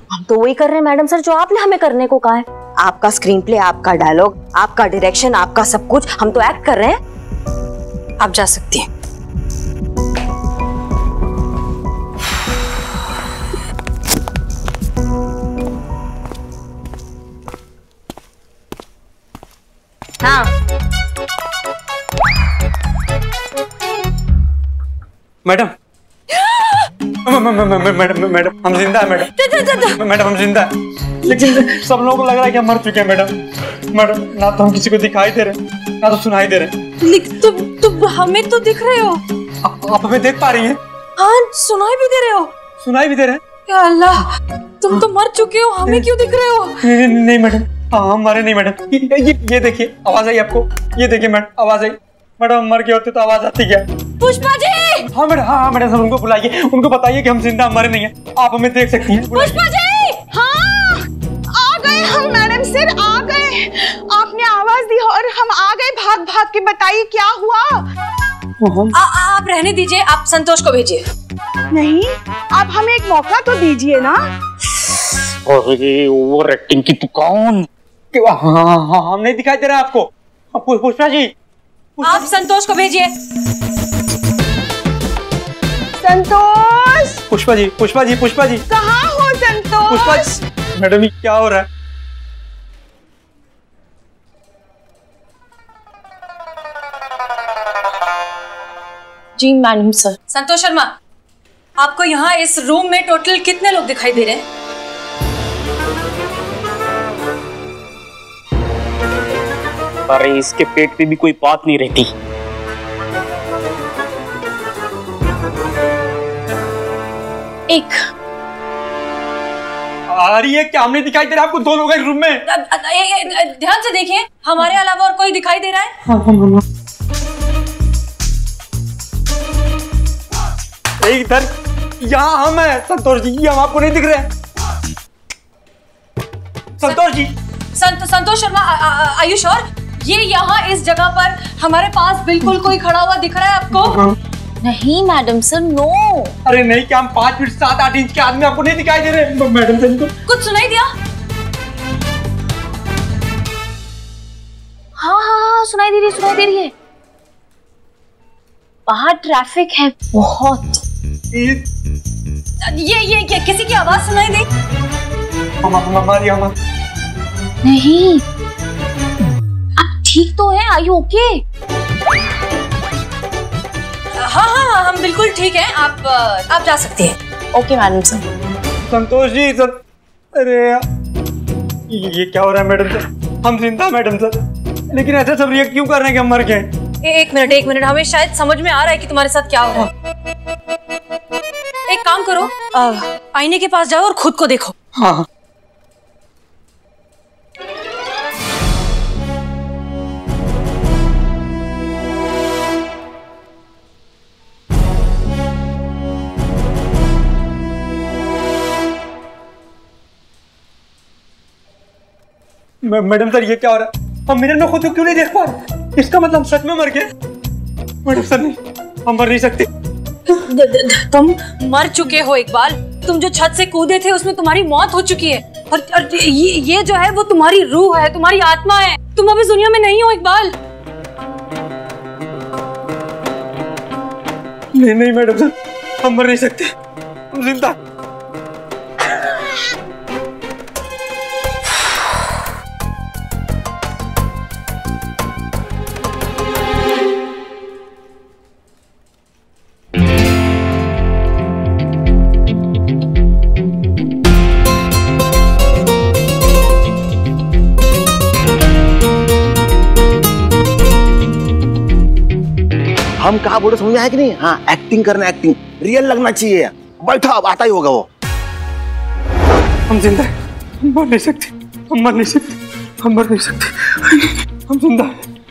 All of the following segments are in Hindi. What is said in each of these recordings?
हम तो वही कर रहे हैं मैडम सर जो आपने हमें करने को कहा है। आपका स्क्रीन प्ले, आपका डायलॉग, आपका डायरेक्शन, आपका सब कुछ, हम तो एक्ट कर रहे हैं। आप जा सकती हैं। हाँ मैडम मैडम हम जिंदा है मैडम। मैडम हम जिंदा है, लेकिन सब लोगों को लग रहा है कि हम मर चुके हैं मैडम। मैडम ना तो हम किसी को दिखाई दे रहे ना तो सुनाई दे रहे। तुम हमें तो दिख रहे हो। आप हमें देख पा रही हैं? हाँ, सुनाई भी दे रहे हो। सुनाई भी दे रहे हैं? या अल्लाह, तुम तो मर चुके हो, हमें क्यों दिख रहे हो? नहीं मैडम, हाँ हम मरे नहीं मैडम। ये देखिए आवाज आई आपको, ये देखिए मैडम आवाज आई। मैडम मर गए होते तो आवाज आती क्या? पुष्पा जी। हाँ मैडम, हाँ मैडम, उनको बुलाइए, उनको बताइए कि हम जिंदा मरे नहीं है। आप हमें देख सकती हैं। पुष्पा जी। हाँ आ गए हम मैडम सर, आ गए। आपने आवाज दी और हम आ गए भाग भाग के। बताइए क्या हुआ? आप रहने दीजिए, आप संतोष को भेजिए। नहीं, आप हमें एक मौका तो दीजिए ना। ओवर एक्टिंग की दुकान। हाँ हम नहीं दिखाई दे रहा आपको। पुष्पा जी, आप संतोष को भेजिए। संतोष। पुष्पा जी, पुष्पा जी, पुष्पा जी कहाँ हो संतोष? पुष्पा जी। मैडम ये क्या हो रहा है? जी मैडम सर। संतोष शर्मा, आपको यहाँ इस रूम में टोटल कितने लोग दिखाई दे रहे हैं? अरे इसके पेट पे भी कोई बात नहीं रहती। एक। आ रही है क्या? हमने दिखाई दे रहा है आपको? दो लोग हैं रूम में। ध्यान से देखिए, हमारे अलावा और कोई दिखाई दे रहा है? हाँ। इधर यहाँ हम हैं संतोष जी, हम आपको नहीं दिख रहे हैं। Santosh ji. Santosh Sharma, are you sure? ये यहाँ इस जगह पर हमारे पास बिल्कुल कोई खड़ा हुआ दिख रहा है आपको? नहीं मैडम सर, नो। अरे नहीं, क्या हम 5 फीट 7-8 इंच के आदमी आपको नहीं दिखाई दे रहे? मैडम सर कुछ सुनाई दिया? हाँ, सुनाई दे रही है। बाहर ट्रैफिक है बहुत। ये किसी की आवाज सुनाई दी? हमारी नहीं। आप ठीक तो हैं? Are you okay? हाँ, हम बिल्कुल ठीक हैं। आप जा सकते हैं। Okay madam sir. Santosh ji sir, अरे ये क्या हो रहा है मैडम सर? हम जिंदा मैडम सर, लेकिन ऐसा सब रिएक्ट क्यों कर रहे हैं कि हम मर गए? एक मिनट, हमें शायद समझ में आ रहा है कि तुम्हारे साथ क्या हो रहा है। एक काम करो, आईने के पास जाओ और खुद को देखो। हाँ। मैडम सर ये क्या हो रहा है? हम मिरर में खुद को क्यों नहीं देख पा रहे? इसका मतलब हम सच में मर गए? मैडम सर नहीं, हम मर नहीं सकते। तुम मर चुके हो इकबाल। तुम जो छत से कूदे थे उसमें तुम्हारी मौत हो चुकी है। और ये जो है वो तुम्हारी रूह है, तुम्हारी आत्मा है। तुम अब इस दुनिया में नहीं हो इकबाल। नहीं मैडम सर, हम मर नहीं सकते, हम जिंदा। हम कहा बोले समझ में आया कि नहीं? हाँ, एक्टिंग करना, एक्टिंग रियल लगना चाहिए। बैठो, अब आता ही होगा वो। हम जिंदा हैं, हम मर नहीं सकते, हम मर नहीं सकते, हम मर नहीं सकते, हम जिंदा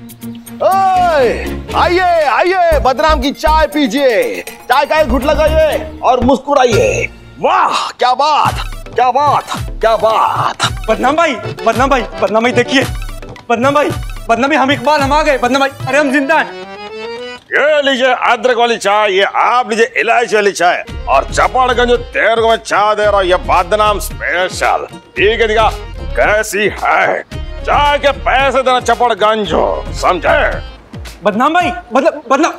हैं। आइए आइए, बदनाम की चाय पीजिए, चाय का एक घुट लगाइए और मुस्कुराइए। वाह क्या बात, क्या बात, क्या बात। बदनाम भाई, बदनाम भाई, बदनाम भाई देखिए, बदनाम भाई, हम इकबाल, हम आ गए। बदनाम भाई, अरे हम जिंदा हैं। ये लीजिए अदरक वाली चाय, ये आप लीजिए इलायची वाली चाय, और चपड़गंज तेरे को मैं चाय दे रहा हूँ, ये बदनाम स्पेशल। ठीक है दिखा कैसी है चाय के पैसे देना चपड़गंज हो, समझे? बदनाम भाई, बदनाम।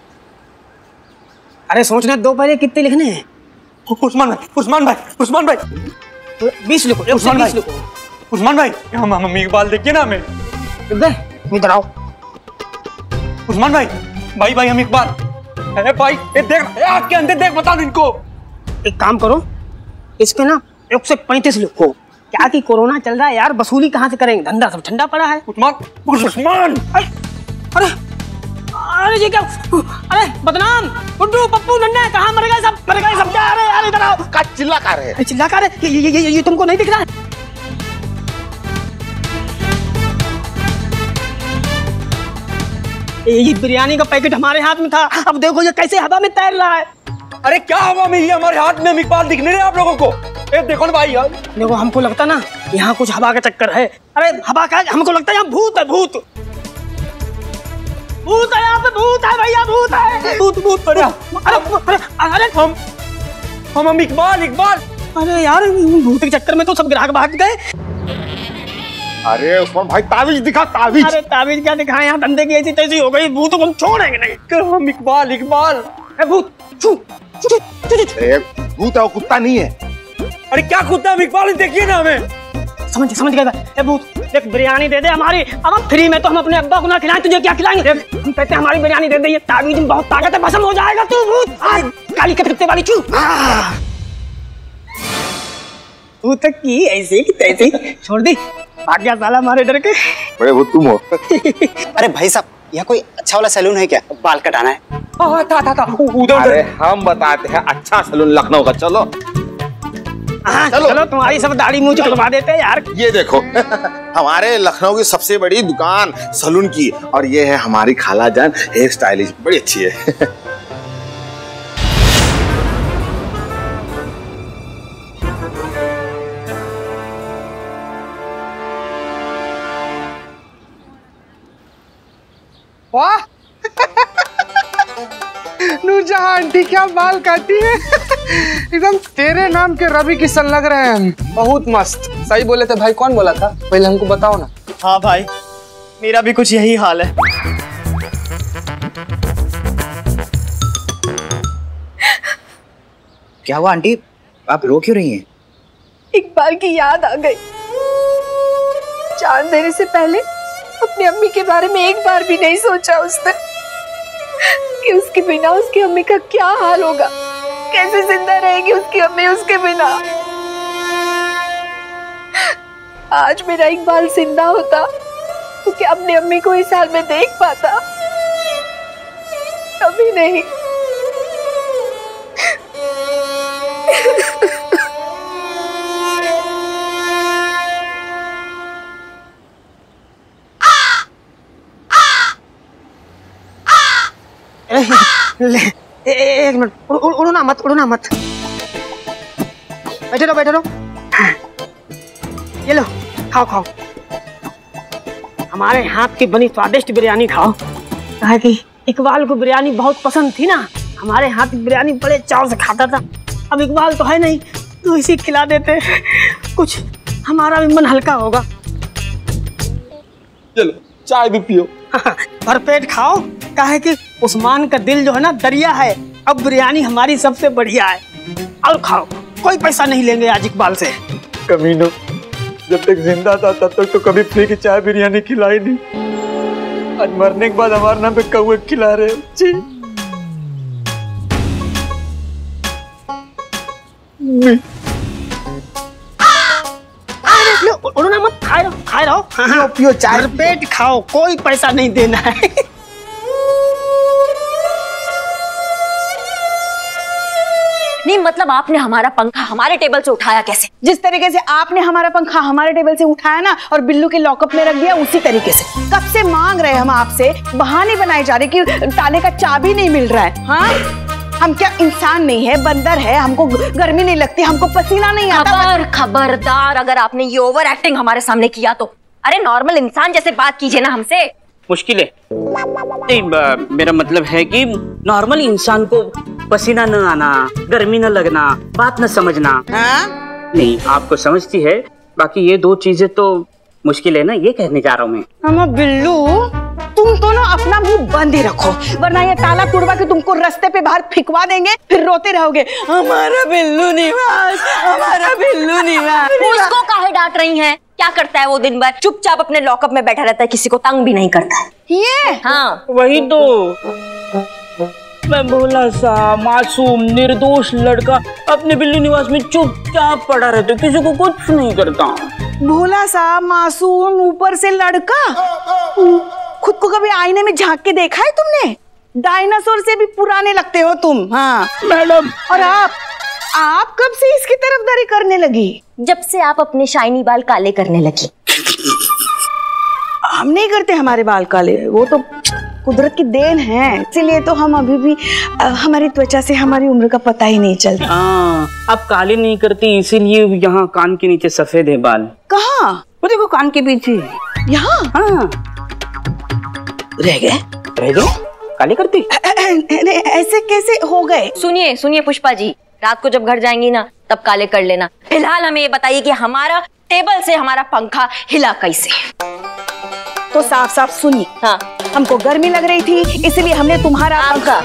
अरे सोचने दो पहले कितने लिखने हैं? उस्मान भाई 20 लिखो। उस्मान भाई हम मम्मी इकबाल देखिए ना हमें। इधर आओ। उस्मान भाई हम इकबाल। अरे भाई ये देख, आपके अंदर देख, बता दो इनको। एक काम करो, इस पे ना 1 से 35 लिखो। क्या कि कोरोना चल रहा है यार, वसूली कहाँ से करेंगे, धंधा सब ठंडा पड़ा है। उस्मान अरे ये क्या? अरे बदनाम, गुड्डू, पप्पू, नन्ना कहाँ मर गए सब? अरे यार इधर आओ। चिल्ला कर रहे ये तुमको नहीं दिख रहा है? ये बिरयानी का पैकेट हमारे हाथ में था, अब देखो ये कैसे हवा में तैर रहा है। अरे क्या हवा में? ये हमारे हाथ में, हम इकबाल दिख नहीं रहे आप लोगों को? ए देखो ना भाई यार, देखो हमको लगता ना यहाँ कुछ हवा का चक्कर है। अरे हवा का, हमको लगता है यहाँ भूत है, भूत है यहाँ पे, भूत है भैया, भूत है, भूत। अरे हम इकबाल। अरे यार भूत के चक्कर में तो सब ग्राहक भाग गए। अरे उस्मान भाई ताबीज दिखा, ताबीज। अरे ताबीज क्या दिखाए, यहाँ धंधे की ऐसी तैसी हो गई, भूत को हम छोड़ेंगे नहीं। हम इकबाल। भूत भूत है, वो कुत्ता नहीं है। अरे क्या कुत्ता? हम इकबाल देखिए ना हमें। समझ गए भूत। देख बिरयानी दे दे हमारी, अब हम फ्री में तो हम अपने अब्बा को ना खिलाएं, तुझे क्या खिलाएंगे? हम कहते हैं हमारी बिरयानी दे दे, ये ताबीज में बहुत ताकत है, भस्म हो जाएगा तू भूत। काली के कुत्ते वाली चू। भूत की ऐसे की तैसे छोड़ दी, भाग गया साला हमारे डर के। बड़े भूत तुम हो। अरे भाई साहब, यहाँ कोई अच्छा वाला सैलून है क्या? बाल कटाना है। था उधर। अरे हम बताते हैं अच्छा सैलून लखनऊ का, चलो। चलो तुम्हारी सब दाढ़ी मूंछ कटवा देते हैं यार। ये देखो हमारे लखनऊ की सबसे बड़ी दुकान सैलून की, और ये है हमारी खाला जान हेयर स्टाइलिस्ट, बड़ी अच्छी है। वाह नूरजहां आंटी क्या बाल काटी है। एकदम तेरे नाम के रवि किशन लग रहे हैं। बहुत मस्त। सही बोले थे भाई, कौन बोला था? पहले हमको बताओ ना। हाँ भाई, मेरा भी कुछ यही हाल है। क्या हुआ आंटी, आप रो क्यों रही हैं? इकबाल की याद आ गई। जान देने से पहले अपनी अम्मी के बारे में एक बार भी नहीं सोचा उसने कि उसके बिना उसकी अम्मी का क्या हाल होगा, कैसे जिंदा रहेगी उसकी अम्मी उसके बिना। आज मेरा इकबाल जिंदा होता तो क्या अपनी अम्मी को इस हाल में देख पाता? कभी नहीं। एक मिनट, उड़ना मत। बैठे रहो। ये लो, खाओ। हमारे हाथ की बनी स्वादिष्ट बिरयानी खाओ। कहा कि इकबाल को बिरयानी बहुत पसंद थी ना, हमारे हाथ की बिरयानी बड़े चाव से खाता था। अब इकबाल तो है नहीं, तो इसी खिला देते, कुछ हमारा भी मन हल्का होगा। चलो चाय भी पियो। भरपेट खाओ, काहे कि उस्मान का दिल जो है ना दरिया है। अब बिरयानी हमारी सबसे बढ़िया है, अब खाओ, कोई पैसा नहीं लेंगे आज इकबाल से। कमीनो, जब तक जिंदा था तब तक तो कभी फ्री की चाय बिरयानी खिलाई नहीं, आज मरने के बाद हमारे नाम पे कौवे खिला रहे। जी उड़ना मत, खाए रहो। पियो चाय, पेट खाओ, कोई पैसा नहीं देना है। नहीं मतलब आपने हमारा पंखा हमारे टेबल से उठाया कैसे? जिस तरीके से आपने हमारा पंखा हमारे टेबल से उठाया ना और बिल्लू के लॉकअप में रख दिया, उसी तरीके से। कब से मांग रहे हम आपसे, बहाने बनाए जा रहे कि ताले का चाबी नहीं मिल रहा है। हाँ हम क्या इंसान नहीं है, बंदर है, हमको गर्मी नहीं लगती, हमको पसीना नहीं आता। खबरदार, अगर आपने ये ओवर एक्टिंग हमारे सामने किया तो। अरे नॉर्मल इंसान जैसे बात कीजिए ना हमसे। मुश्किल है। नहीं, मेरा मतलब है कि नॉर्मल इंसान को पसीना न आना, गर्मी न लगना, बात न समझना। नहीं, आपको समझती है, बाकी ये दो चीजें तो मुश्किल है ना, ये कहने जा रहा हूँ मैं। बिल्लू, तुम तो ना अपना मुंह बंद ही रखो, वरना ये ताला तुड़वा के तुमको रास्ते पे बाहर फिकवा देंगे, फिर रोते रहोगे हमारा बिल्लू निवास, हमारा बिल्लू निवास। उसको काहे डांट रही हैं? क्या करता है वो दिन भर? चुपचाप अपने लॉकअप में बैठा रहता है, किसी को तंग भी नहीं करता है। ये हाँ वही तो, मैं भोला सा मासूम निर्दोष लड़का अपने बिल्ली निवास में चुपचाप पड़ा रहता, किसी को कुछ नहीं करता। भोला सा मासूम ऊपर से लड़का, खुद को कभी आईने में झांक के देखा है तुमने? डायनासोर से भी पुराने लगते हो तुम। हाँ मैडम। और आप कब से इसकी तरफदारी करने लगी? जब से आप अपने शाइनी बाल काले करने लगी। हम नहीं करते हमारे बाल काले, वो तो कुदरत की देन है, इसीलिए तो हम अभी भी हमारी त्वचा से हमारी उम्र का पता ही नहीं चलता। आप काले नहीं करती, इसीलिए यहाँ कान के नीचे सफेद है बाल। कहाँ? वो देखो कान के पीछे। यहाँ? हाँ। रह गए काले करती? ऐसे कैसे हो गए? सुनिए सुनिए पुष्पा जी, रात को जब घर जाएंगी ना तब काले कर लेना। फिलहाल हमें ये बताइए कि हमारा टेबल से हमारा पंखा हिला कैसे? तो साफ साफ सुनिए। हाँ, हमको गर्मी लग रही थी, इसलिए हमने तुम्हारा पंखा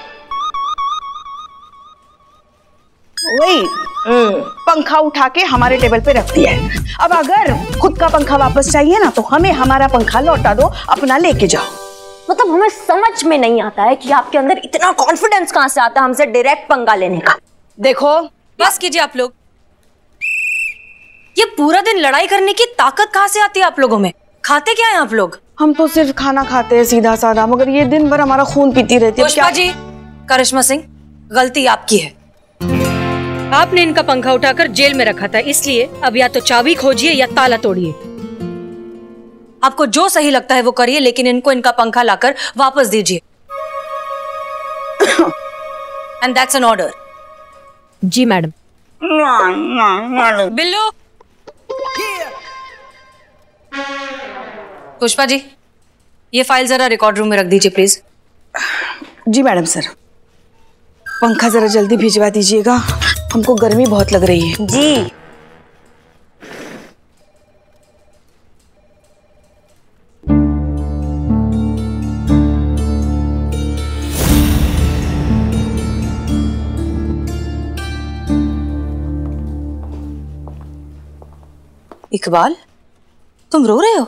वही पंखा उठा के हमारे टेबल पे रख दिया है। अब अगर खुद का पंखा वापस चाहिए ना तो हमें हमारा पंखा लौटा दो, अपना लेके जाओ। मतलब हमें समझ में नहीं आता है कि आपके अंदर इतना कॉन्फिडेंस कहाँ से आता है हमसे डायरेक्ट पंगा लेने का। देखो, बस कीजिए आप लोग, ये पूरा दिन लड़ाई करने की ताकत कहाँ से आती है आप लोगों में? खाते क्या हैं आप लोग? हम तो सिर्फ खाना खाते हैं सीधा साधा, मगर ये दिन भर हमारा खून पीती रहती है। पुष्पा जी, करिश्मा सिंह, गलती आपकी है। आपने इनका पंखा उठाकर जेल में रखा था, इसलिए अब या तो चाबी खोजिए या ताला तोड़िए। आपको जो सही लगता है वो करिए, लेकिन इनको इनका पंखा लाकर वापस दीजिए। And that's an order. जी मैडम। बिल्लू। पुष्पा जी, ये फाइल जरा रिकॉर्ड रूम में रख दीजिए प्लीज। Ji madam sir. पंखा जरा जल्दी भिजवा दीजिएगा, हमको गर्मी बहुत लग रही है। जी। इकबाल, तुम रो रहे हो?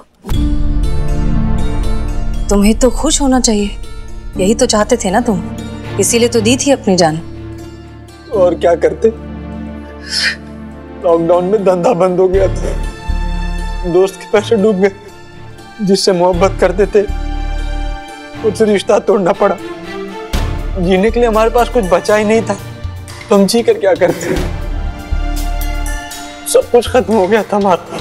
तुम्हें तो खुश होना चाहिए, यही तो चाहते थे ना तुम, इसीलिए तो दी थी अपनी जान। और क्या करते, लॉकडाउन में धंधा बंद हो गया था, दोस्त के पैसे डूब गए, जिससे मोहब्बत करते थे उससे रिश्ता तोड़ना पड़ा। जीने के लिए हमारे पास कुछ बचा ही नहीं था, तो हम जी कर क्या करते? सब कुछ खत्म हो गया था हमारा।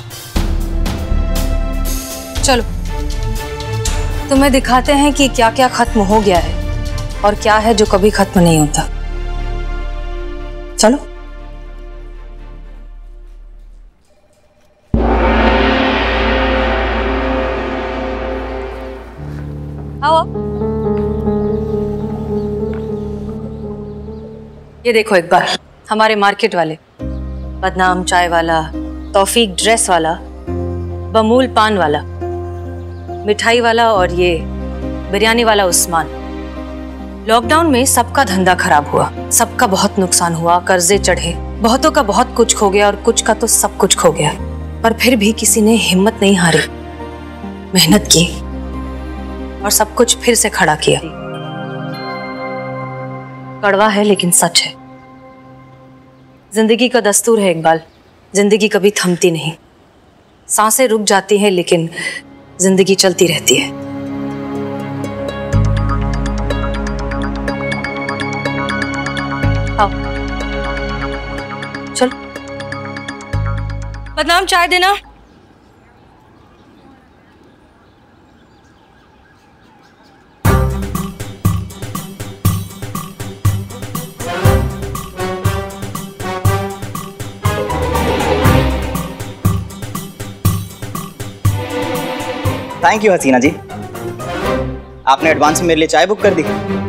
चलो तुम्हें दिखाते हैं कि क्या क्या खत्म हो गया है और क्या है जो कभी खत्म नहीं होता। चलो। आओ। ये देखो एक बार, हमारे मार्केट वाले, बदनाम चाय वाला, तौफीक ड्रेस वाला, बमूल पान वाला, मिठाई वाला और ये बिरयानी वाला उस्मान। लॉकडाउन में सबका धंधा खराब हुआ, सबका बहुत नुकसान हुआ, कर्जे चढ़े, बहुतों का बहुत कुछ खो गया और कुछ का तो सब कुछ खो गया। पर फिर भी किसी ने हिम्मत नहीं हारी, मेहनत की और सब कुछ फिर से खड़ा किया। कड़वा है लेकिन सच है। जिंदगी का दस्तूर है इकबाल, जिंदगी कभी थमती नहीं। सांसें रुक जाती हैं लेकिन जिंदगी चलती रहती है। आओ चलो। बदनाम चाय देना। Thank you Haseena ji. आपने एडवांस में मेरे लिए चाय बुक कर दी।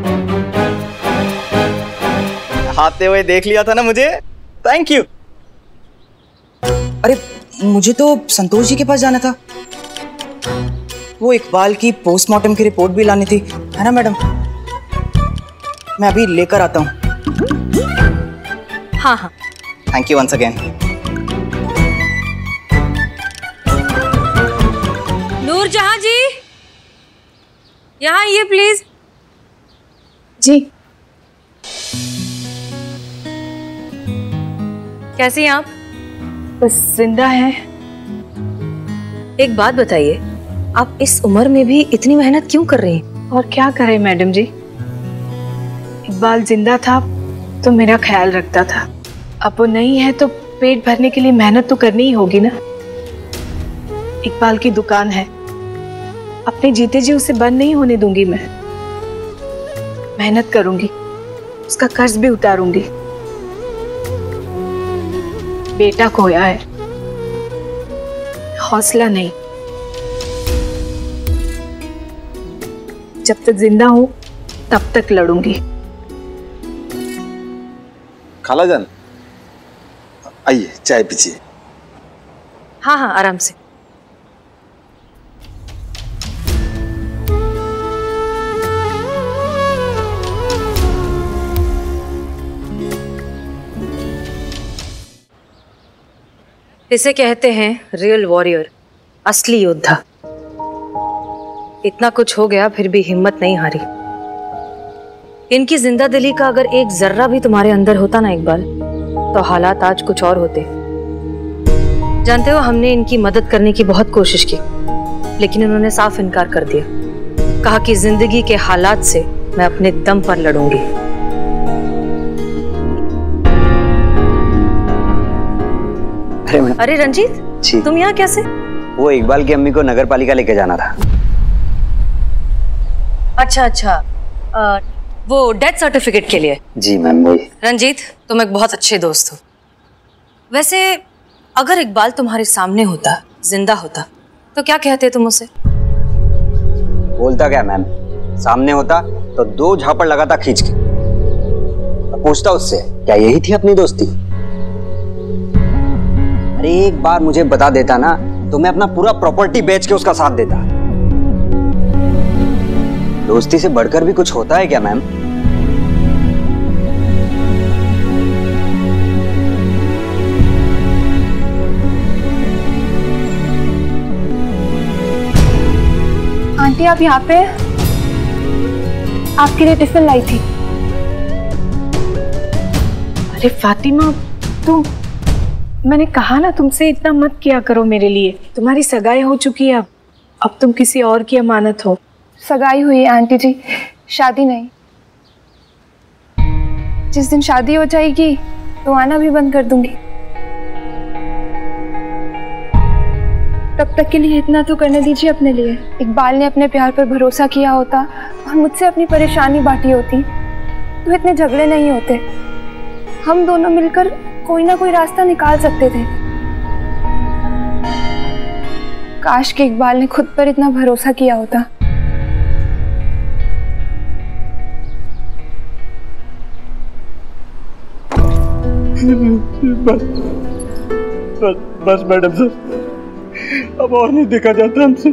आते हुए देख लिया था ना मुझे, थैंक यू। अरे मुझे तो संतोष जी के पास जाना था, वो इकबाल की पोस्टमार्टम की रिपोर्ट भी लानी थी, है ना मैडम? मैं अभी लेकर आता हूँ। हाँ हाँ, thank you once again. Noorjahan ji, यहाँ आइए प्लीज। जी। कैसी हैं आप? बस जिंदा है। एक बात बताइए, आप इस उम्र में भी इतनी मेहनत क्यों कर रही हैं? और क्या करें मैडम जी, इकबाल जिंदा था तो मेरा ख्याल रखता था, अब वो नहीं है तो पेट भरने के लिए मेहनत तो करनी ही होगी ना। इकबाल की दुकान है, अपने जीते जी उसे बंद नहीं होने दूंगी। मैं मेहनत करूंगी, उसका कर्ज भी उतारूंगी। बेटा खोया है, हौसला नहीं। जब तक जिंदा हूं तब तक लड़ूंगी। खालाजान आइए चाय पीजिए। हाँ हाँ, आराम से। इसे कहते हैं रियल वॉरियर, असली योद्धा। इतना कुछ हो गया फिर भी हिम्मत नहीं हारी। इनकी जिंदा दिली का अगर एक जर्रा भी तुम्हारे अंदर होता ना इकबाल, तो हालात आज कुछ और होते। जानते हो, हमने इनकी मदद करने की बहुत कोशिश की, लेकिन इन्होंने साफ इनकार कर दिया। कहा कि जिंदगी के हालात से मैं अपने दम पर लड़ूंगी। अरे रंजीत, तुम यहाँ कैसे? वो इकबाल की अम्मी को नगर पालिका लेके जाना था। अच्छा अच्छा, वो डेथ सर्टिफिकेट के लिए? जी मैम वही। रंजीत, तुम एक बहुत अच्छे दोस्त हो। वैसे अगर इकबाल तुम्हारे सामने होता, जिंदा होता, तो क्या कहते तुम उसे? बोलता क्या मैम, सामने होता तो 2 झापड़ लगाता खींच के। तो पूछता उससे, क्या यही थी अपनी दोस्ती? अरे एक बार मुझे बता देता ना, तो मैं अपना पूरा प्रॉपर्टी बेच के उसका साथ देता। दोस्ती से बढ़कर भी कुछ होता है क्या मैम? आंटी आप यहाँ पे? आपके लिए टिफिन लाई थी। अरे फातिमा, तुम, मैंने कहा ना तुमसे इतना मत किया करो मेरे लिए। तुम्हारी सगाई हो चुकी है, अब तुम किसी और की अमानत हो। सगाई हुई है आंटी जी, शादी नहीं। जिस दिन शादी हो जाएगी तो आना भी बंद कर दूंगी। तब तक के लिए इतना तो करने दीजिए अपने लिए। इकबाल ने अपने प्यार पर भरोसा किया होता और मुझसे अपनी परेशानी बांटी होती तो इतने झगड़े नहीं होते। हम दोनों मिलकर कोई ना कोई रास्ता निकाल सकते थे। काश कि इकबाल ने खुद पर इतना भरोसा किया होता। बस मैडम सर, अब और नहीं देखा जाता हमसे।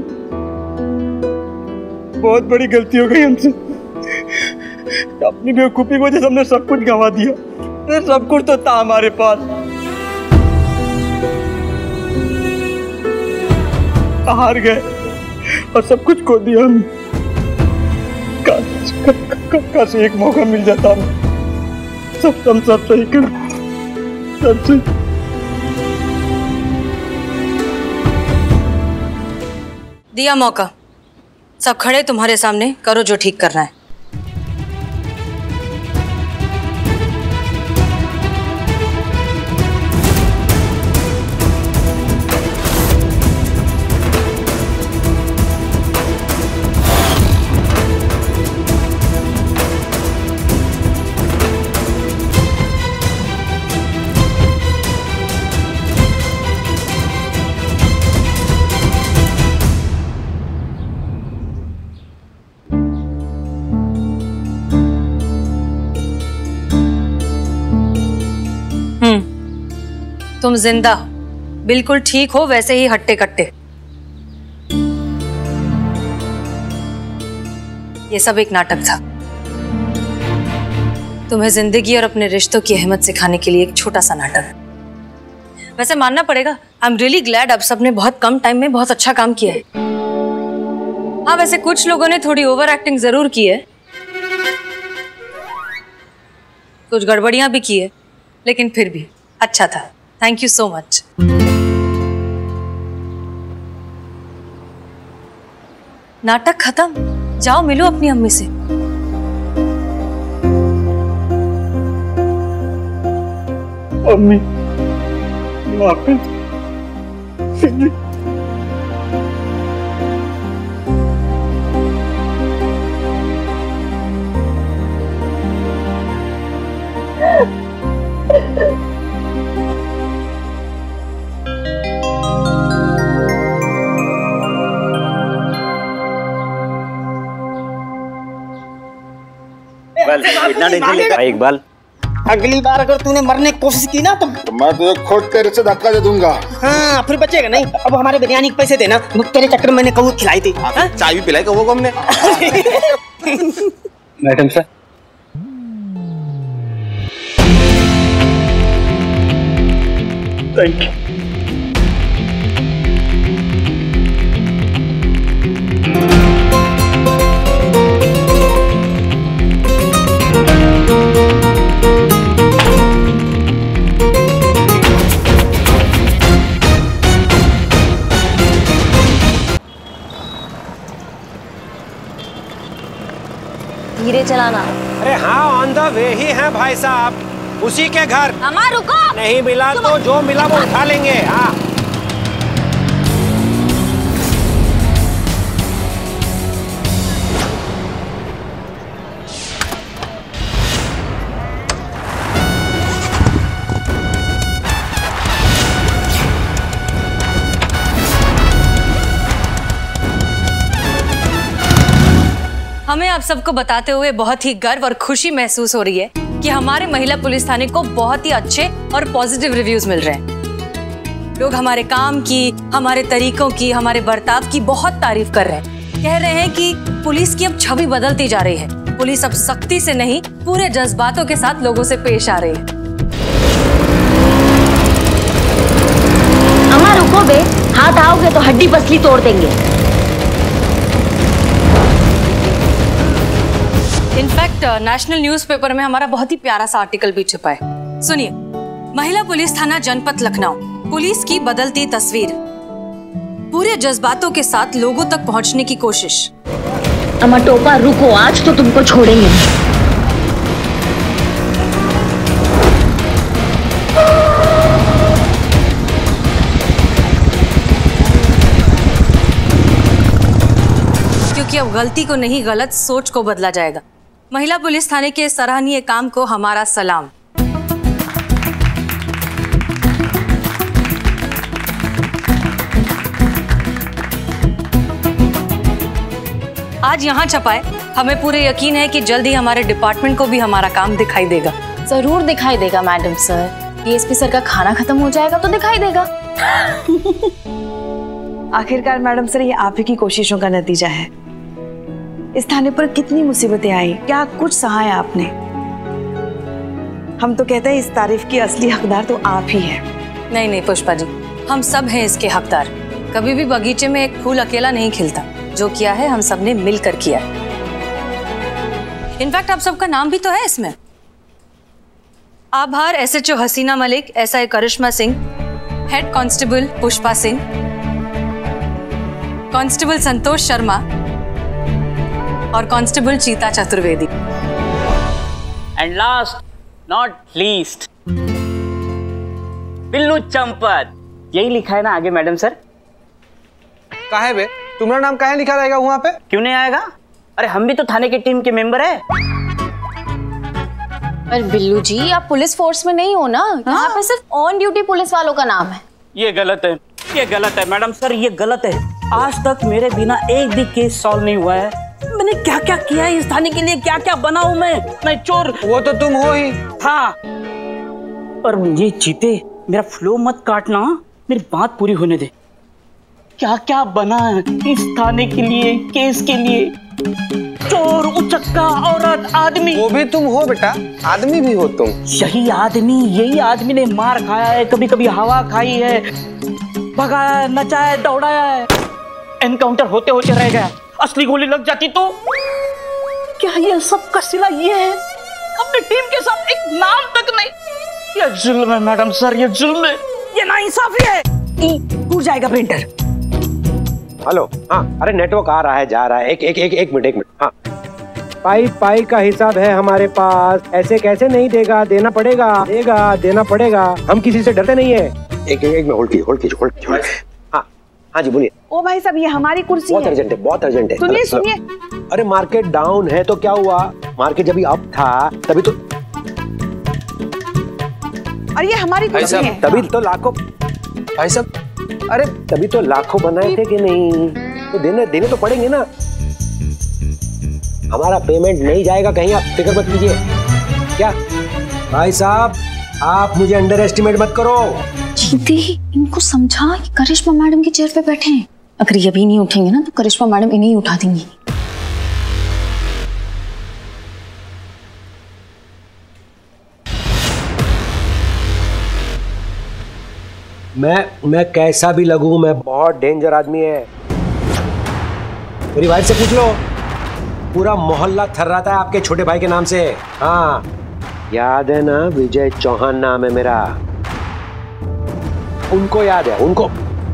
बहुत बड़ी गलती हो गई हमसे। अपनी बेवकूफी की वजह से हमने सब कुछ गंवा दिया। सब कुछ तो था हमारे पास, हार गए और सब कुछ खो दिया हमने। काश एक मौका मिल जाता हमें, सब सही कर, सब सही। दिया मौका, सब खड़े तुम्हारे सामने, करो जो ठीक करना है। तुम जिंदा हो, बिल्कुल ठीक हो, वैसे ही हट्टे कट्टे। ये सब एक नाटक था, तुम्हें जिंदगी और अपने रिश्तों की अहमियत सिखाने के लिए एक छोटा सा नाटक। वैसे मानना पड़ेगा, आई एम रियली ग्लैड आप सबने बहुत कम टाइम में बहुत अच्छा काम किया है। हाँ, वैसे कुछ लोगों ने थोड़ी ओवर एक्टिंग जरूर की है, कुछ गड़बड़ियां भी की है, लेकिन फिर भी अच्छा था। Thank you so much. नाटक खत्म, जाओ मिलो अपनी अम्मी से। अम्मी माफी। इतना टेंशन लेगा इकबाल। अगली बार अगर तूने मरने की कोशिश की ना तो मैं तुझे खुद तेरे से धक्का दे दूंगा। हाँ, फिर बचेगा नहीं। अब हमारे बिरयानी के पैसे देना, तेरे चक्कर में मैंने कबूल खिलाई थी। चाय भी पिलाई कबूल को हमने। Madam sir, thank you. धीरे चलाना। अरे हाँ, ऑन द वे ही हैं भाई साहब, उसी के घर। मामा रुको। नहीं मिला तो जो मिला वो उठा लेंगे। हाँ, हमें आप सबको बताते हुए बहुत ही गर्व और खुशी महसूस हो रही है कि हमारे महिला पुलिस थाने को बहुत ही अच्छे और पॉजिटिव रिव्यूज मिल रहे हैं। लोग हमारे काम की, हमारे तरीकों की, हमारे बर्ताव की बहुत तारीफ कर रहे हैं। कह रहे हैं कि पुलिस की अब छवि बदलती जा रही है। पुलिस अब सख्ती से नहीं, पूरे जज्बातों के साथ लोगों से पेश आ रही है। अम्मा रुको बे, हाथ आओगे तो हड्डी पसली तोड़ देंगे। इनफैक्ट नेशनल न्यूज़पेपर में हमारा बहुत ही प्यारा सा आर्टिकल भी छपा है। सुनिए, महिला पुलिस थाना जनपद लखनऊ, पुलिस की बदलती तस्वीर, पूरे जज्बातों के साथ लोगों तक पहुंचने की कोशिश। अम्मा टोपा रुको, आज तो तुमको छोड़ेंगे। क्योंकि अब गलती को नहीं, गलत सोच को बदला जाएगा। महिला पुलिस थाने के सराहनीय काम को हमारा सलाम। आज यहाँ छपाए, हमें पूरे यकीन है कि जल्द ही हमारे डिपार्टमेंट को भी हमारा काम दिखाई देगा। जरूर दिखाई देगा मैडम सर। डीएसपी सर का खाना खत्म हो जाएगा तो दिखाई देगा। आखिरकार मैडम सर, ये आप ही की कोशिशों का नतीजा है। इस थाने पर कितनी मुसीबतें आई, क्या कुछ सहा है आपने। हम तो कहते हैं इस तारीफ की असली हकदार तो आप ही हैं। नहीं नहीं पुष्पा जी, हम सब हैं इसके हकदार। कभी भी बगीचे में एक फूल अकेला नहीं खिलता। जो किया है हम सब ने मिलकर किया है। इनफैक्ट आप सबका नाम भी तो है इसमें। आभार S.H.O Haseena Malik, S.I Karishma Singh, head constable Pushpa Singh, constable Santosh Sharma और constable Cheeta Chaturvedi. And last not least, Billu Champat. यही लिखा है ना आगे मैडम सर? काहे बे, तुम्हारा नाम काहे लिखा रहेगा वहाँ पे? क्यों नहीं आएगा? अरे हम भी तो थाने की टीम के मेंबर है। पर बिल्लू जी, आप पुलिस फोर्स में नहीं हो ना। यहाँ पे सिर्फ ऑन ड्यूटी पुलिस वालों का नाम है। ये गलत है, ये गलत है मैडम सर, ये गलत है। आज तक मेरे बिना एक भी केस सॉल्व नहीं हुआ है। मैंने क्या क्या किया है इस थाने के लिए, क्या क्या बना हूं मैं चोर। वो तो तुम हो ही। हाँ, और ये चीते मेरा फ्लो मत काटना, मेरी बात पूरी होने दे। क्या क्या बना है इस थाने के लिए, केस के लिए? चोर, उचक्का, औरत, आदमी। वो भी तुम हो बेटा, आदमी भी हो तुम। यही आदमी ने मार खाया है, कभी कभी हवा खाई है, भगाया है, नचाया, दौड़ाया है। एनकाउंटर होते होते रह गया, असली गोली लग जाती तो? क्या ये सब का सिला ये है? अपनी टीम के साथ एक नाम तक नहीं। ये जुल्म है मैडम सर, ये जुल्म है, ये नाइंसाफी है। टूट जाएगा प्रिंटर। हेलो, हाँ, अरे नेटवर्क आ रहा है जा रहा है, एक मिनट। हाँ, पाई का हिसाब है हमारे पास, ऐसे कैसे नहीं देगा, देना पड़ेगा। हम किसी से डरते नहीं है। एक मिनट, होल्ड। हाँ जी बोलिए। ओ भाई साहब, ये हमारी कुर्सी बहुत अर्जेंट है। सुनिए। अरे मार्केट डाउन है तो क्या हुआ, मार्केट जब अप था तभी तो। और ये हमारी कुर्सी है। तभी तो लाखों भाई साहब, अरे तभी तो लाखों बनाए थे कि नहीं, तो देने तो पड़ेंगे ना। हमारा पेमेंट नहीं जाएगा कहीं, आप फिक्र मत कीजिए। क्या भाई साहब, आप मुझे अंडर एस्टिमेट मत करो। जीती, इनको समझा कि करिश्मा मैडम की चेयर पे बैठे हैं। अगर ये भी नहीं उठेंगे ना तो करिश्मा मैडम इन्हें ही उठा देंगी। मैं कैसा भी लगूं, मैं बहुत डेंजर आदमी है। मेरी वाइफ से पूछ लो, पूरा मोहल्ला थर्राता है आपके छोटे भाई के नाम से। हाँ, याद है ना, विजय चौहान नाम है मेरा। उनको याद है, उनको।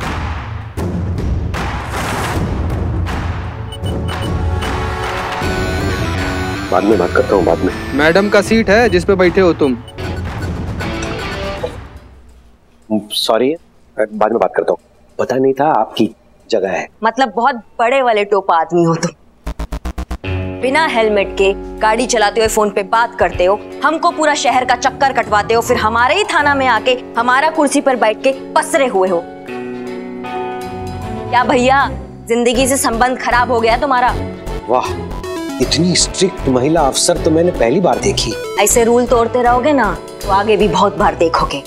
बाद में बात करता हूँ, बाद में। मैडम का सीट है जिस पे बैठे हो तुम। सॉरी, बाद में बात करता हूँ। पता नहीं था आपकी जगह है। मतलब बहुत बड़े वाले टोपा आदमी हो तुम। बिना हेलमेट के गाड़ी चलाते हुए फोन पे बात करते हो, हमको पूरा शहर का चक्कर कटवाते हो, फिर हमारे ही थाना में आके हमारा कुर्सी पर बैठ के पसरे हुए हो। क्या भैया, जिंदगी से संबंध खराब हो गया तुम्हारा? वाह, इतनी स्ट्रिक्ट महिला अफसर तो मैंने पहली बार देखी। ऐसे रूल तोड़ते रहोगे ना तो आगे भी बहुत बार देखोगे।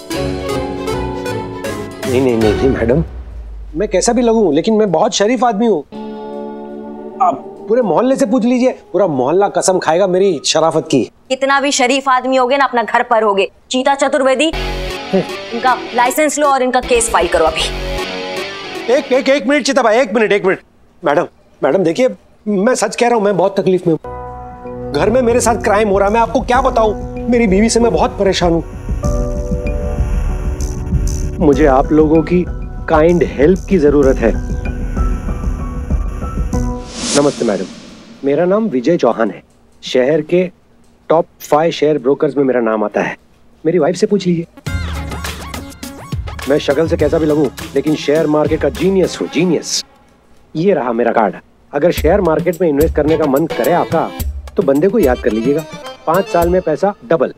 नहीं मैडम, मैं कैसा भी लगूं लेकिन मैं बहुत शरीफ आदमी हूँ। आप पूरे मोहल्ले से पूछ लीजिए, पूरा मोहल्ला कसम खाएगा मेरी शराफत की। कितना भी शरीफ आदमी होगे ना, अपना घर पर होगे। चीता चतुर्वेदी, इनका लाइसेंस लो और इनका केस फाइल करो अभी। एक मिनट चीता भाई, एक मिनट। मैडम देखिए, मैं सच कह रहा हूँ, मैं बहुत तकलीफ में हूँ। घर में मेरे साथ क्राइम हो रहा है, मैं आपको क्या बताऊं। मेरी बीवी से मैं बहुत परेशान हूँ। मुझे आप लोगों की काइंड हेल्प की जरूरत है। नमस्ते मैडम, मेरा नाम विजय चौहान है। शहर के टॉप 5 शेयर ब्रोकर्स में मेरा नाम आता है। मेरी वाइफ से पूछ लीजिए। मैं शक्ल से कैसा भी लगूं लेकिन शेयर मार्केट का जीनियस हूं, जीनियस। ये रहा मेरा कार्ड। अगर शेयर मार्केट में इन्वेस्ट करने का मन करे आपका तो बंदे को याद कर लीजिएगा। 5 साल में पैसा डबल।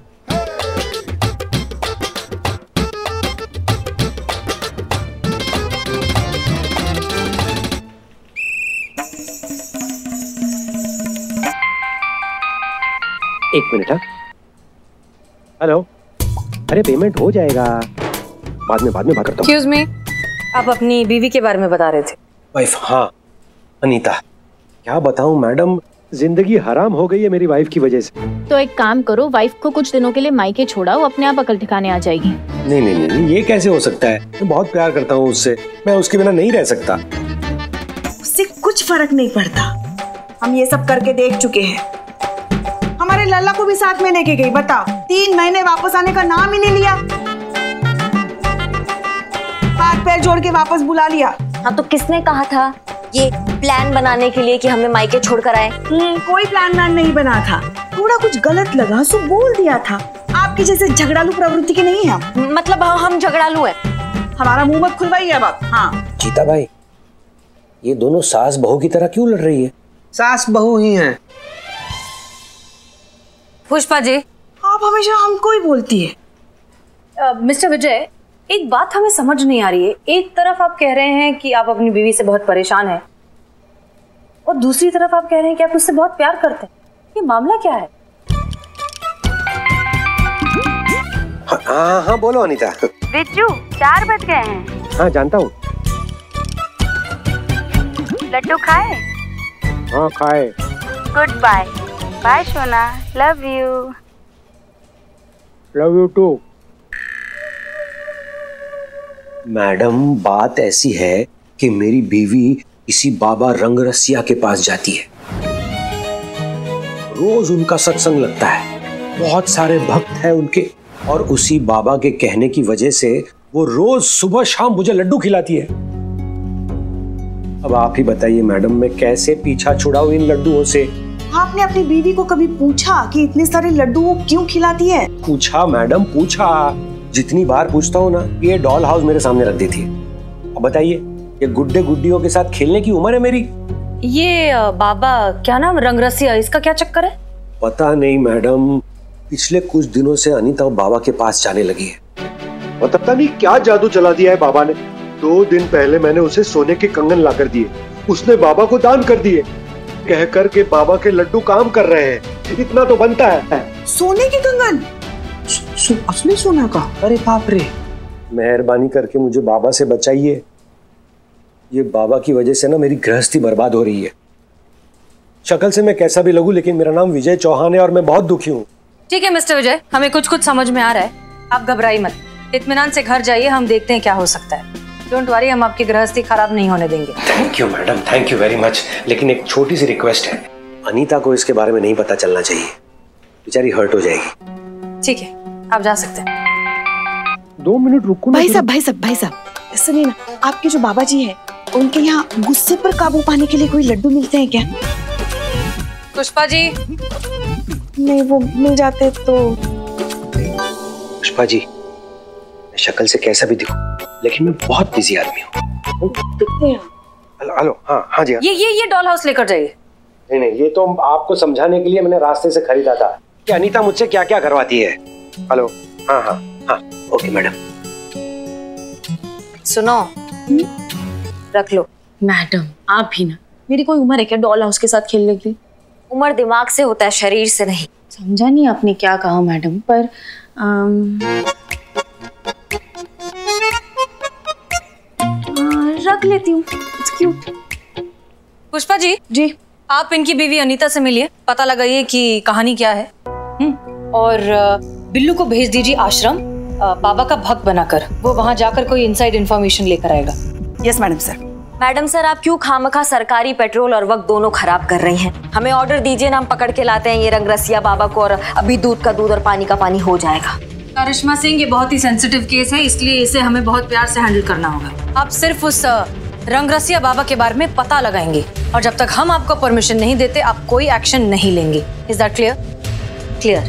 एक मिनट। हाँ, हेलो। अरे पेमेंट हो जाएगा, बाद में बात करता हूँ। एक्सक्यूज मी, आप अपनी बीवी के बारे में बता रहे थे। वाइफ? हाँ, अनीता। क्या बताऊं मैडम, जिंदगी हराम हो गई है मेरी वाइफ की वजह से। तो एक काम करो, वाइफ को कुछ दिनों के लिए मायके छोड़ाओ, अपने आप अकल ठिकाने आ जाएगी। नहीं, ये कैसे हो सकता है? मैं बहुत प्यार करता हूँ उससे, मैं उसके बिना नहीं रह सकता। उससे कुछ फर्क नहीं पड़ता, हम ये सब करके देख चुके हैं। हमारे लल्ला को भी साथ में लेके गई, बताओ। 3 महीने वापस आने का नाम ही नहीं लिया। हाथ पैर जोड़ के वापस बुला लिया। हाँ, तो किसने कहा था ये प्लान बनाने के लिए कि हमें मायके छोड़कर आए? कोई प्लान नहीं बना था, थोड़ा कुछ गलत लगा सो बोल दिया था। आपके जैसे झगड़ालू प्रवृत्ति के नहीं है। मतलब हम झगड़ालू हैं? हमारा मुंह मत खुलवाइए अब आप। हाँ चीता भाई, ये दोनों सास बहू की तरह क्यों लड़ रही है? सास बहू ही हैं। पुष्पा जी, आप हमेशा हमको ही बोलती है। मिस्टर विजय, एक बात हमें समझ नहीं आ रही है। एक तरफ आप कह रहे हैं कि आप अपनी बीवी से बहुत परेशान हैं और दूसरी तरफ आप कह रहे हैं कि आप उससे बहुत प्यार करते हैं। ये मामला क्या है? हाँ हाँ बोलो अनीता। बिज्जू 4 बज गए हैं। हाँ जानता हूँ। लड्डू खाए? हाँ खाए। Good bye. Bye Sona, love you. Love you too. Madam बात ऐसी है कि मेरी बीवी किसी बाबा रंगरसिया के पास जाती है, रोज उनका सत्संग लगता है, बहुत सारे भक्त हैं उनके, और उसी बाबा के कहने की वजह से वो रोज सुबह शाम मुझे लड्डू खिलाती है। अब आप ही बताइए मैडम, मैं कैसे पीछा छुड़ाऊं इन लड्डुओं से? आपने अपनी बीवी को कभी पूछा कि इतने सारे लड्डू वो क्यों खिलाती है? पूछा मैडम, पूछा। जितनी बार पूछता हूँ ना, ये डॉल हाउस मेरे सामने रख देती है। अब बताइए, ये गुड्डे गुड्डियों के साथ खेलने की उम्र है मेरी? ये बाबा क्या नाम, रंगरसिया, इसका क्या चक्कर है? पता नहीं मैडम, पिछले कुछ दिनों से अनीता बाबा के पास जाने लगी है। पता नहीं क्या जादू चला दिया है बाबा ने। 2 दिन पहले मैंने उसे सोने के कंगन ला कर दिए, उसने बाबा को दान कर दिए, कह कर के बाबा के लड्डू काम कर रहे हैं। इतना तो बनता है। सोने के कंगन? असली सोना का? अरे बाप रे। मेहरबानी करके मुझे बाबा से बचाइए। ये बाबा की वजह से ना मेरी गृहस्थी बर्बाद हो रही है। शक्ल से मैं कैसा भी लगूं, लेकिन मेरा नाम विजय चौहान है और मैं बहुत दुखी हूँ। ठीक है मिस्टर विजय, हमें कुछ कुछ समझ में आ रहा है, आप घबराइए मत, इत्मीनान से घर जाइए, हम देखते हैं क्या हो सकता है। डोंट वरी, हम आपकी गृहस्थी खराब नहीं होने देंगे। Thank you madam, thank you very much. लेकिन एक छोटी सी रिक्वेस्ट है, अनीता को इसके बारे में नहीं पता चलना चाहिए, बेचारी हर्ट हो जाएगी। ठीक है, आप जा सकते हैं। 2 मिनट रुको। भाई साहब सुनिए ना, आपके जो बाबा जी है उनके यहाँ गुस्से पर काबू पाने के लिए कोई लड्डू मिलते हैं क्या? पुष्पा जी? नहीं, वो मिल जाते तो। पुष्पा जी, मैं शक्ल से कैसा भी दिखूं, लेकिन मैं बहुत बिजी आदमी हूँ। हेलो, हाँ जी। ये डॉल हाउस लेकर जाइए। नहीं, ये तो आपको समझाने के लिए मैंने रास्ते से खरीदा था कि अनीता मुझसे क्या क्या करवाती है। हेलो, हाँ, ओके मैडम। सुनो, रख लो। मैडम आप भी ना, मेरी कोई उम्र है क्या डॉल हाउस के साथ खेलने की? उम्र दिमाग से होता है, शरीर से नहीं। समझा नहीं आपने क्या कहा मैडम, पर रख लेती हूँ, इट्स क्यूट। पुष्पा जी? जी। आप इनकी बीवी अनीता से मिलिए, पता लगाइए कि कहानी क्या है। और बिल्लू को भेज दीजिए आश्रम, बाबा का भक्त बनाकर, वो वहां जाकर कोई इनसाइड इन्फॉर्मेशन लेकर आएगा। Yes madam sir. Madam sir, आप क्यों खामखा सरकारी पेट्रोल और वक्त दोनों खराब कर रही हैं? हमें ऑर्डर दीजिए ना, हम पकड़ के लाते हैं ये रंगरसिया बाबा को, और अभी दूध का दूध और पानी का पानी हो जाएगा। करिश्मा सिंह, ये बहुत ही सेंसिटिव केस है, इसलिए इसे हमें बहुत प्यार से हैंडल करना होगा। आप सिर्फ उस रंगरसिया बाबा के बारे में पता लगाएंगे, और जब तक हम आपको परमिशन नहीं देते आप कोई एक्शन नहीं लेंगे। Is that clear? Clear.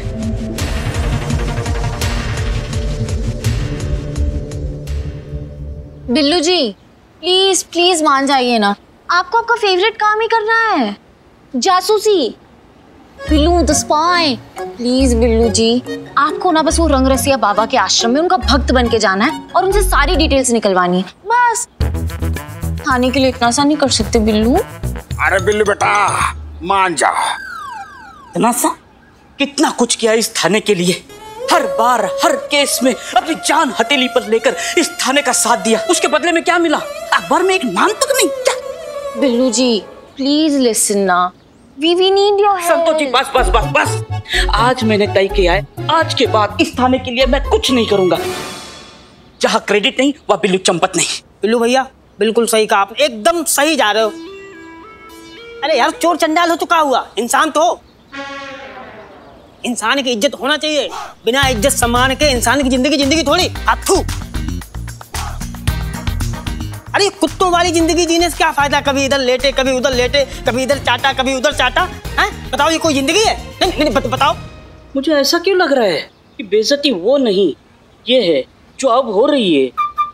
Billu ji please please मान जाइए ना, आपको आपका फेवरेट काम ही करना है, जासूसी। Billu the spy, please Billu ji, आपको ना बस वो रंगरसिया बाबा के आश्रम में उनका भक्त बन के जाना है और उनसे सारी डिटेल्स निकलवानी है, बस। थाने के लिए इतना सा नहीं कर सकते बिल्लू? अरे बिल्लू बेटा, मान जाओ। इतना सा कितना कुछ किया इस थाने के लिए, हर बार हर केस में अपनी जान हथेली पर लेकर इस थाने का साथ दिया, उसके बदले में क्या मिला? अखबार में एक नाम तक नहीं। क्या? बिल्लू जी प्लीज लिसन ना, we need your help. Santosh ji बस। आज मैंने तय किया है, आज के बाद इस थाने के लिए मैं कुछ नहीं करूंगा। जहाँ क्रेडिट नहीं वहाँ बिल्लू चंपत नहीं। बिल्लू भैया बिल्कुल सही कहा आपने, एकदम सही जा रहे हो। अरे यार, चोर चंडाल हो तो क्या हुआ, इंसान तो हो। इंसान की इज्जत होना चाहिए, बिना इज्जत सम्मान के इंसान की जिंदगी थोड़ी हाथू। अरे कुत्तों वाली जिंदगी जीने से क्या फायदा? कभी इधर लेटे कभी उधर लेटे, कभी इधर चाटा कभी उधर चाटा, हैं? बताओ ये कोई जिंदगी है? नहीं, बताओ। मुझे ऐसा क्यों लग रहा है कि बेइज्जती वो नहीं, ये है जो अब हो रही है।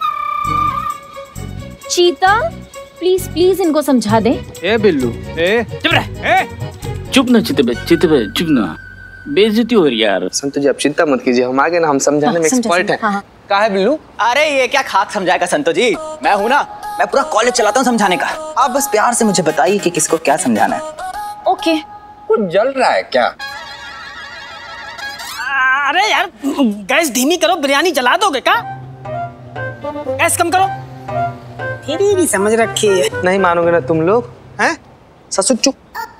चीता प्लीज प्लीज इनको समझा दे। ए बिल्लू, चुप रह। चुप ना चितबे, चुप ना, बेइज्जती हो रही है यार। संतोष जी आप चिंता मत कीजिए, हम आगे ना, हम समझाने में एक्सपर्ट हैं। कहा है बिल्लू? अरे ये क्या खाक समझाएगा संतोष जी, मैं हूं ना, मैं पूरा कॉलेज चलाता हूं समझाने का। आप बस प्यार से मुझे बताइए कि किसको क्या समझाना है। ओके। कुछ जल रहा है क्या? अरे यार गैस धीमी करो, बिरयानी जला दोगे क्या? गैस कम करो। तेरी भी समझ रखी है। नहीं मानोगे ना तुम लोग हैं? ससुर चुप।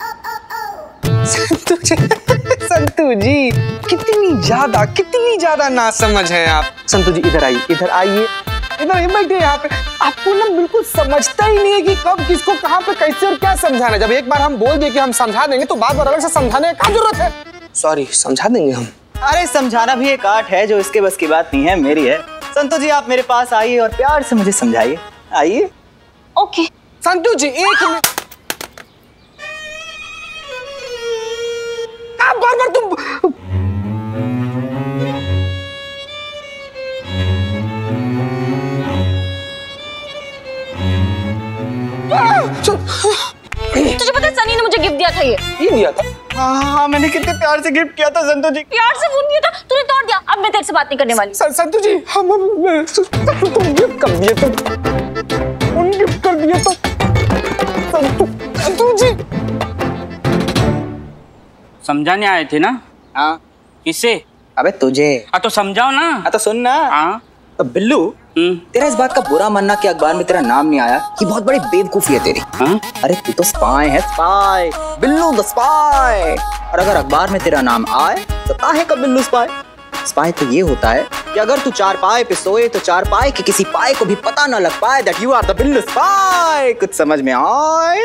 संतू जी कितनी ज्यादा नासमझ हैं आप। संतू जी इधर आइए, इधर बैठे यहाँ पे। आपको ना बिल्कुल समझता ही नहीं है कि कब किसको कहाँ पे कैसे और क्या समझाना है। जब एक बार हम बोल दे कि हम समझा देंगे तो बार बार अलग से समझाने की क्या जरूरत है? सॉरी, समझा देंगे हम। अरे समझाना भी एक आर्ट है जो इसके बस की बात नहीं है, मेरी है। संतू जी आप मेरे पास आइए और प्यार से मुझे समझाइए। आइए। ओके। संतू जी एक मिनट। बार तुम तुझे पता है सनी ने मुझे गिफ्ट दिया था। ये दिया था? हाँ मैंने कितने प्यार से गिफ्ट किया था संतू जी। प्यार से फोन दिया था, तूने तोड़ दिया। अब मैं तेरे से बात नहीं करने वाली। संतू जी तुम गिफ्ट कर दिए तुम गिफ्ट कर दिए तो संतू जी समझाने आए थे ना? हाँ। किसे? अबे तुझे। हाँ तो समझाओ ना। हाँ तो सुन ना। हाँ तो बिल्लू तेरा इस बात का बुरा मानना कि अखबार में तेरा नाम नहीं आया कि बहुत बड़ी बेवकूफी है तेरी। हाँ? अरे तू तो स्पाई है, स्पाई बिल्लू द स्पाई। और अगर अखबार में तेरा नाम आए तो काहे का बिल्लू स्पाई? स्पाई तो ये होता है कि अगर तू चार पाए पे सोए तो चार पाए के किसी पाए को भी पता ना लग पाए that you are the Billu spy. कुछ समझ में आए?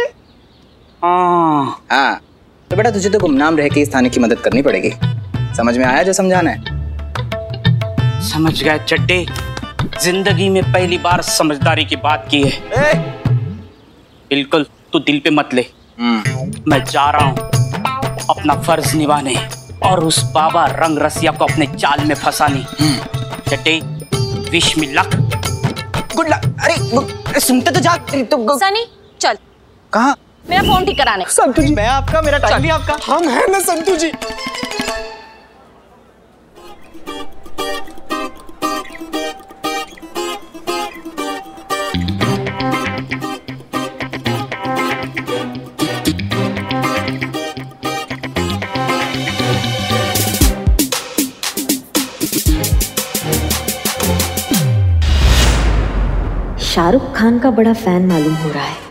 हाँ तो बेटा तुझे तो गुमनाम रह के इस थाने की मदद करनी पड़ेगी। समझ में आया जो समझाना है? समझ गए चड्डे। जिंदगी में पहली बार समझदारी की बात की है। बिल्कुल तू दिल पे मत ले। मैं जा रहा हूँ अपना फर्ज निभाने और उस बाबा रंग रसिया को अपने जाल में फंसाने। चड्डे wish me luck. Good luck. अरे सुनते तो जा। तो सनी चल। कहाँ? मेरा फोन ठीक कराने। संतू जी मैं आपका, मेरा टाइम भी आपका। हम हैं ना संतू जी। शाहरुख खान का बड़ा फैन मालूम हो रहा है।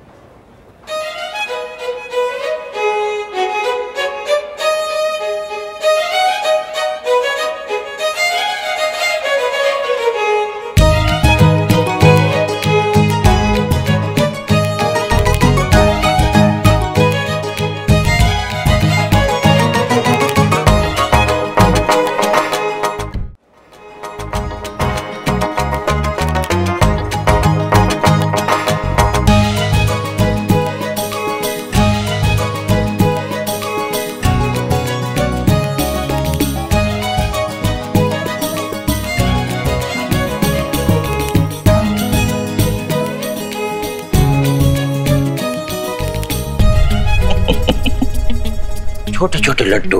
छोटे छोटे लड्डू,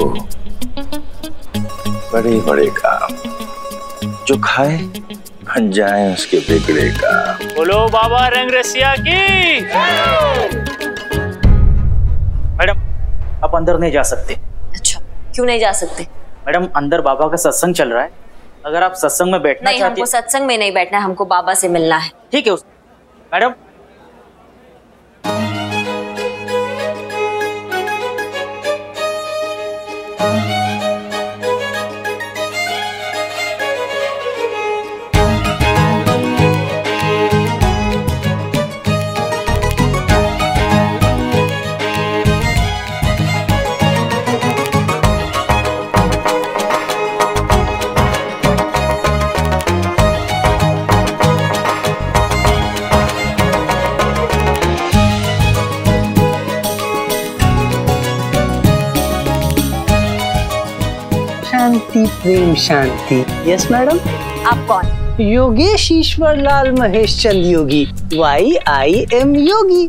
बड़े बड़े काम, जो खाए बन जाए उसके बिगड़े काम। बोलो बाबा रंग रसिया की। मैडम आप अंदर नहीं जा सकते। अच्छा क्यों नहीं जा सकते? मैडम अंदर बाबा का सत्संग चल रहा है, अगर आप सत्संग में बैठना नहीं, हमको सत्संग में नहीं बैठना है, हमको बाबा से मिलना है। ठीक है मैडम। शांति प्रेम शांति। Yes madam. आप कौन? योगेश ईश्वर लाल महेश चंद योगी, YIM योगी।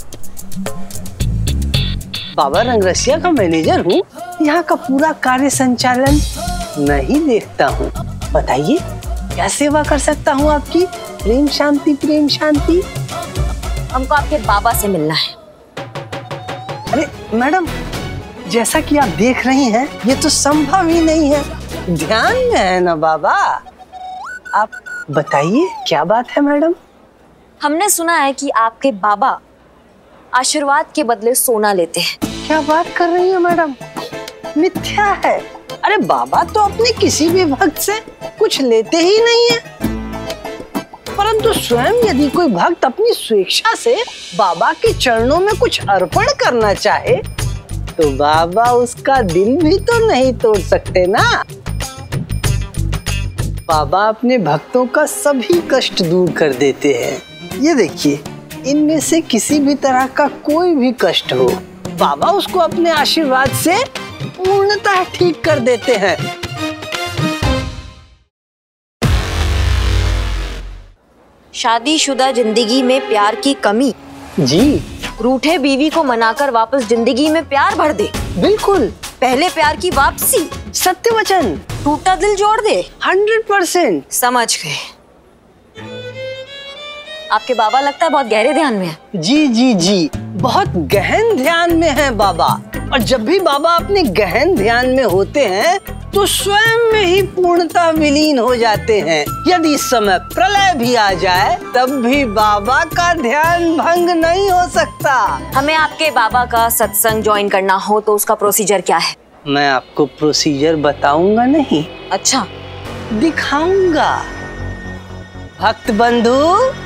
बाबा रंगरसिया का मैनेजर हूँ, यहाँ का पूरा कार्य संचालन नहीं देखता हूँ। बताइए क्या सेवा कर सकता हूँ आपकी? प्रेम शांति प्रेम शांति। हमको आपके बाबा से मिलना है। अरे मैडम जैसा कि आप देख रही हैं ये तो संभव ही नहीं है। ध्यान में है ना बाबा। आप बताइए क्या बात है मैडम? हमने सुना है कि आपके बाबा आशीर्वाद के बदले सोना लेते हैं। क्या बात कर रही है मैडम? मिथ्या है। अरे बाबा तो अपने किसी भी भक्त से कुछ लेते ही नहीं है, परंतु स्वयं यदि कोई भक्त अपनी स्वेच्छा से बाबा के चरणों में कुछ अर्पण करना चाहे तो बाबा उसका दिल भी तो नहीं तोड़ सकते ना। बाबा अपने भक्तों का सभी कष्ट दूर कर देते हैं। ये देखिए, इनमें से किसी भी तरह का कोई भी कष्ट हो, बाबा उसको अपने आशीर्वाद से पूर्णतः ठीक कर देते हैं। शादीशुदा जिंदगी में प्यार की कमी जी, रूठे बीवी को मनाकर वापस जिंदगी में प्यार भर दे। बिल्कुल। पहले प्यार की वापसी, सत्य वचन, टूटा दिल जोड़ दे। 100%। समझ गए। आपके बाबा लगता है बहुत गहरे ध्यान में है। जी जी जी, बहुत गहन ध्यान में है बाबा। और जब भी बाबा अपने गहन ध्यान में होते हैं तो स्वयं में ही पूर्णतः विलीन हो जाते हैं। यदि इस समय प्रलय भी आ जाए तब भी बाबा का ध्यान भंग नहीं हो सकता। हमें आपके बाबा का सत्संग ज्वाइन करना हो तो उसका प्रोसीजर क्या है? मैं आपको प्रोसीजर बताऊंगा नहीं। अच्छा, दिखाऊंगा। भक्त बंधु,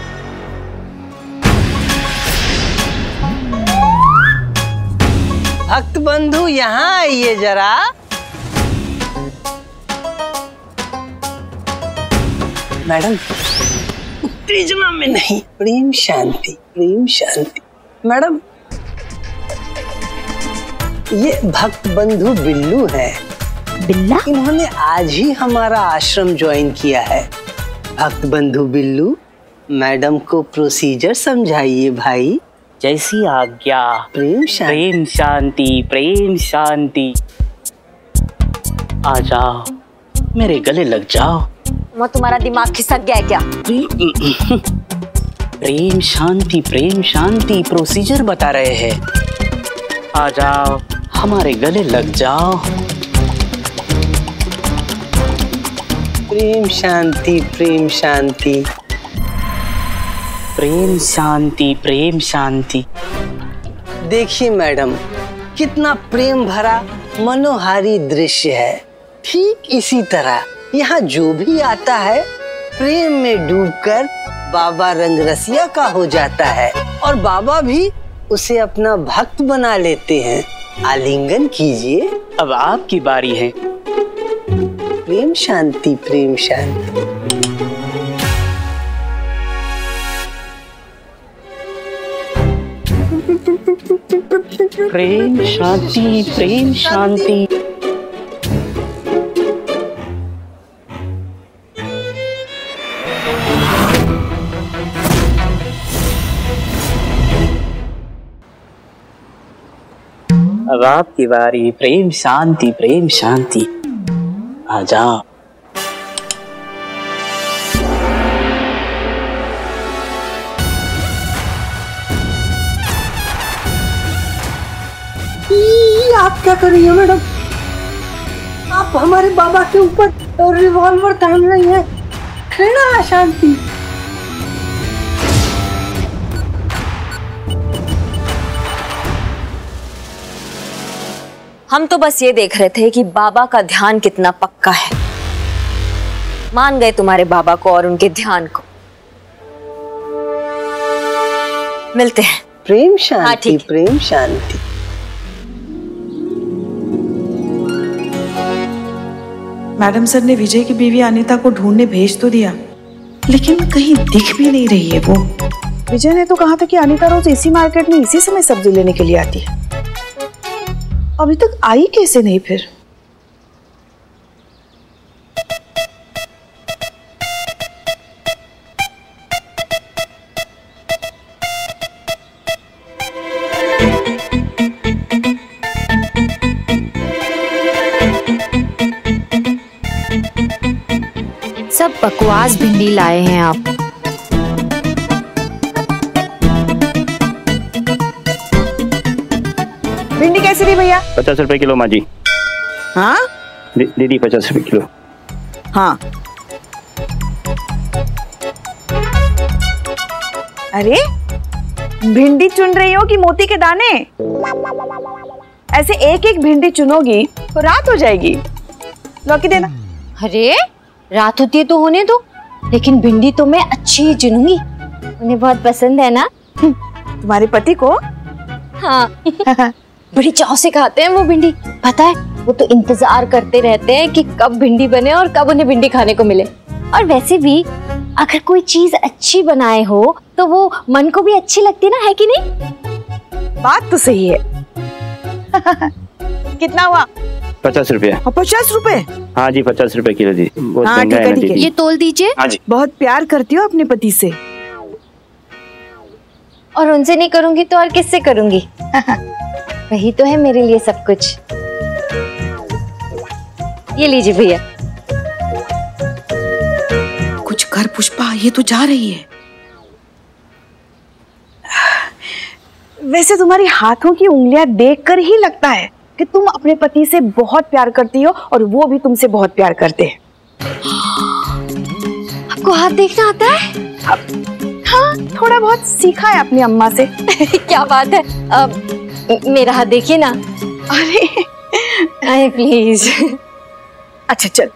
भक्त बंधु यहाँ आइए जरा। मैडम, उत्तेजना में नहीं, प्रेम शांति, प्रेम शांति। मैडम, ये भक्त बंधु बिल्लू है। बिल्ला? इन्होंने आज ही हमारा आश्रम ज्वाइन किया है। भक्त बंधु बिल्लू, मैडम को प्रोसीजर समझाइए भाई। जैसी आज्ञा। प्रेम शांति, प्रेम शांति, प्रेम शांति। आ जाओ, मेरे गले लग जाओ। वो तुम्हारा दिमाग खिसक गया है क्या? प्रेम शांति, प्रेम शांति प्रोसीजर बता रहे हैं। आ जाओ, हमारे गले लग जाओ। प्रेम शांति, प्रेम शांति, प्रेम शांति, प्रेम शांति। देखिए मैडम, कितना प्रेम भरा मनोहारी दृश्य है। ठीक इसी तरह यहाँ जो भी आता है प्रेम में डूबकर बाबा रंगरसिया का हो जाता है और बाबा भी उसे अपना भक्त बना लेते हैं। आलिंगन कीजिए। अब आपकी बारी है। प्रेम शांति, प्रेम शांति। प्रेम शांति, प्रेम शांति। अब आपकी बारी। प्रेम शांति, प्रेम शांति। आ जाओ। आप क्या कर रही है मैडम? आप हमारे बाबा के ऊपर रिवॉल्वर तान रही हैं। घृणा, अशांति। हम तो बस ये देख रहे थे कि बाबा का ध्यान कितना पक्का है। मान गए तुम्हारे बाबा को और उनके ध्यान को। मिलते हैं। प्रेम शांति, प्रेम शांति। मैडम सर ने विजय की बीवी अनीता को ढूंढने भेज तो दिया, लेकिन कहीं दिख भी नहीं रही है वो। विजय ने तो कहा था कि अनीता रोज इसी मार्केट में इसी समय सब्जी लेने के लिए आती है। अभी तक आई कैसे नहीं फिर? सब बकवास भिंडी लाए हैं आप। भिंडी कैसे दी भैया? 50 रुपए किलो माँ जी। हाँ, दीदी 50 रुपए किलो। हाँ। अरे भिंडी चुन रही हो कि मोती के दाने? ऐसे एक एक भिंडी चुनोगी तो रात हो जाएगी। लौकी देना। अरे रात होती है तो होने दो, लेकिन भिंडी तो मैं अच्छी ही चुनूंगी, उन्हें बहुत पसंद है ना। तुम्हारे पति को? हाँ। बड़ी चाव से खाते हैं वो भिंडी, पता है वो तो इंतजार करते रहते हैं कि कब भिंडी बने और कब उन्हें भिंडी खाने को मिले। और वैसे भी अगर कोई चीज अच्छी बनाए हो तो वो मन को भी अच्छी लगती ना, है कि नहीं? बात तो सही है। कितना हुआ? 50 रुपए। 50 रुपए? हाँ जी 50 रुपए किलो जी। हाँ ठीक है ठीक है, ये तोल दीजिए। हाँ जी। बहुत प्यार करती हो अपने पति से। और उनसे नहीं करूंगी तो और किससे करूंगी? वही तो है मेरे लिए सब कुछ। ये लीजिए भैया। कुछ कर पुष्पा, ये तो जा रही है। वैसे तुम्हारी हाथों की उंगलियां देखकर ही लगता है कि तुम अपने पति से बहुत प्यार करती हो और वो भी तुमसे बहुत प्यार करते हैं। आपको हाथ देखना आता है? हाँ थोड़ा बहुत सीखा है अपनी अम्मा से। क्या बात है, मेरा हाथ देखिए ना। अरे प्लीज। अच्छा चल।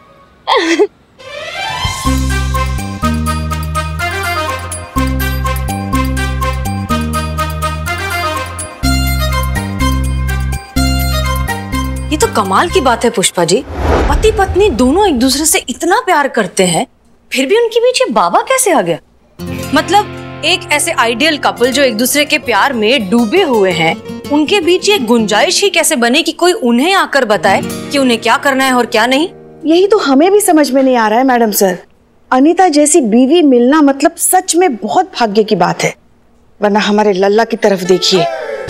ये तो कमाल की बात है पुष्पा जी, पति पत्नी दोनों एक दूसरे से इतना प्यार करते हैं, फिर भी उनके बीच ये बाबा कैसे आ गया? मतलब एक ऐसे आइडियल कपल जो एक दूसरे के प्यार में डूबे हुए हैं, उनके बीच ये गुंजाइश ही कैसे बने कि कोई उन्हें आकर बताए कि उन्हें क्या करना है और क्या नहीं? यही तो हमें भी समझ में नहीं आ रहा है मैडम सर। अनीता जैसी बीवी मिलना मतलब सच में बहुत भाग्य की बात है, वरना हमारे लल्ला की तरफ देखिए।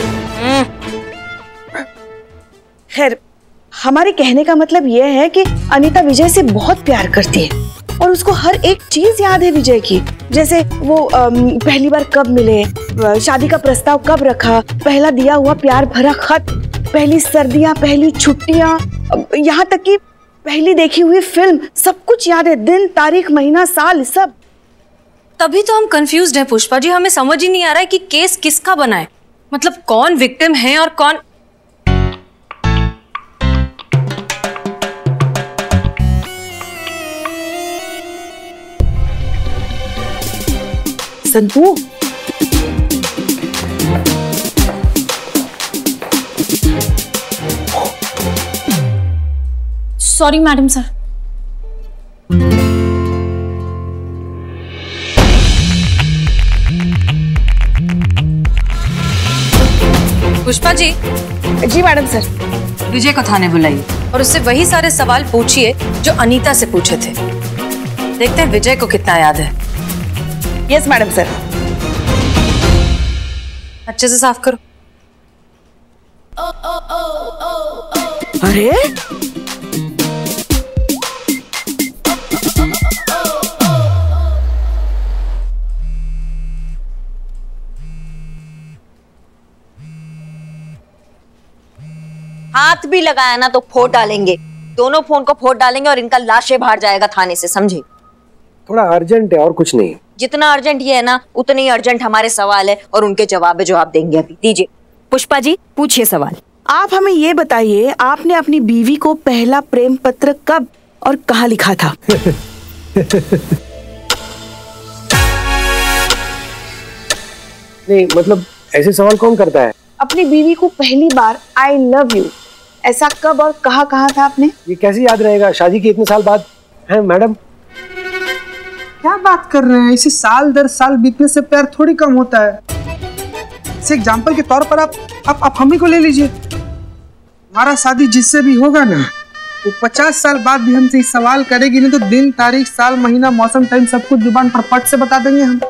खैर हमारे कहने का मतलब यह है कि अनीता विजय से बहुत प्यार करती है और उसको हर एक चीज याद है विजय की, जैसे वो पहली बार कब मिले, शादी का प्रस्ताव कब रखा, पहला दिया हुआ प्यार भरा खत, पहली सर्दियां, पहली छुट्टियां, यहाँ तक कि पहली देखी हुई फिल्म, सब कुछ याद है, दिन तारीख महीना साल सब। तभी तो हम कंफ्यूज्ड हैं पुष्पा जी, हमें समझ ही नहीं आ रहा है कि केस किसका बना है, मतलब कौन विक्टिम है और कौन। Santu sorry madam sir. Pushpa ji. जी मैडम सर। विजय को थाने बुलाइए और उससे वही सारे सवाल पूछिए जो अनीता से पूछे थे। देखते हैं विजय को कितना याद है। Yes madam sir. अच्छे से साफ करो। अरे हाथ भी लगाया ना तो फोड़ डालेंगे, दोनों फोन को फोड़ डालेंगे और इनका लाशें बाहर जाएगा थाने से, समझे? थोड़ा अर्जेंट है और कुछ नहीं। जितना अर्जेंट ये है ना उतने ही अर्जेंट हमारे सवाल है और उनके जवाब है जो आप देंगे अभी। दीजिए पुष्पा जी, पूछिए सवाल। आप हमें ये बताइए, आपने अपनी बीवी को पहला प्रेम पत्र कब और कहाँ लिखा था? नहीं मतलब ऐसे सवाल कौन करता है? अपनी बीवी को पहली बार आई लव यू ऐसा कब और कहाँ कहा था आपने? ये कैसे याद रहेगा, शादी के इतने साल बाद है मैडम। क्या बात कर रहे हैं, इसे साल दर साल बीतने से प्यार थोड़ी कम होता है। इसे एग्जाम्पल के तौर पर आप हम ही को ले लीजिए। हमारा शादी जिससे भी होगा ना, वो 50 साल बाद भी हमसे सवाल करेगी नहीं तो दिन तारीख साल महीना मौसम टाइम सब कुछ जुबान पर पट से बता देंगे हम।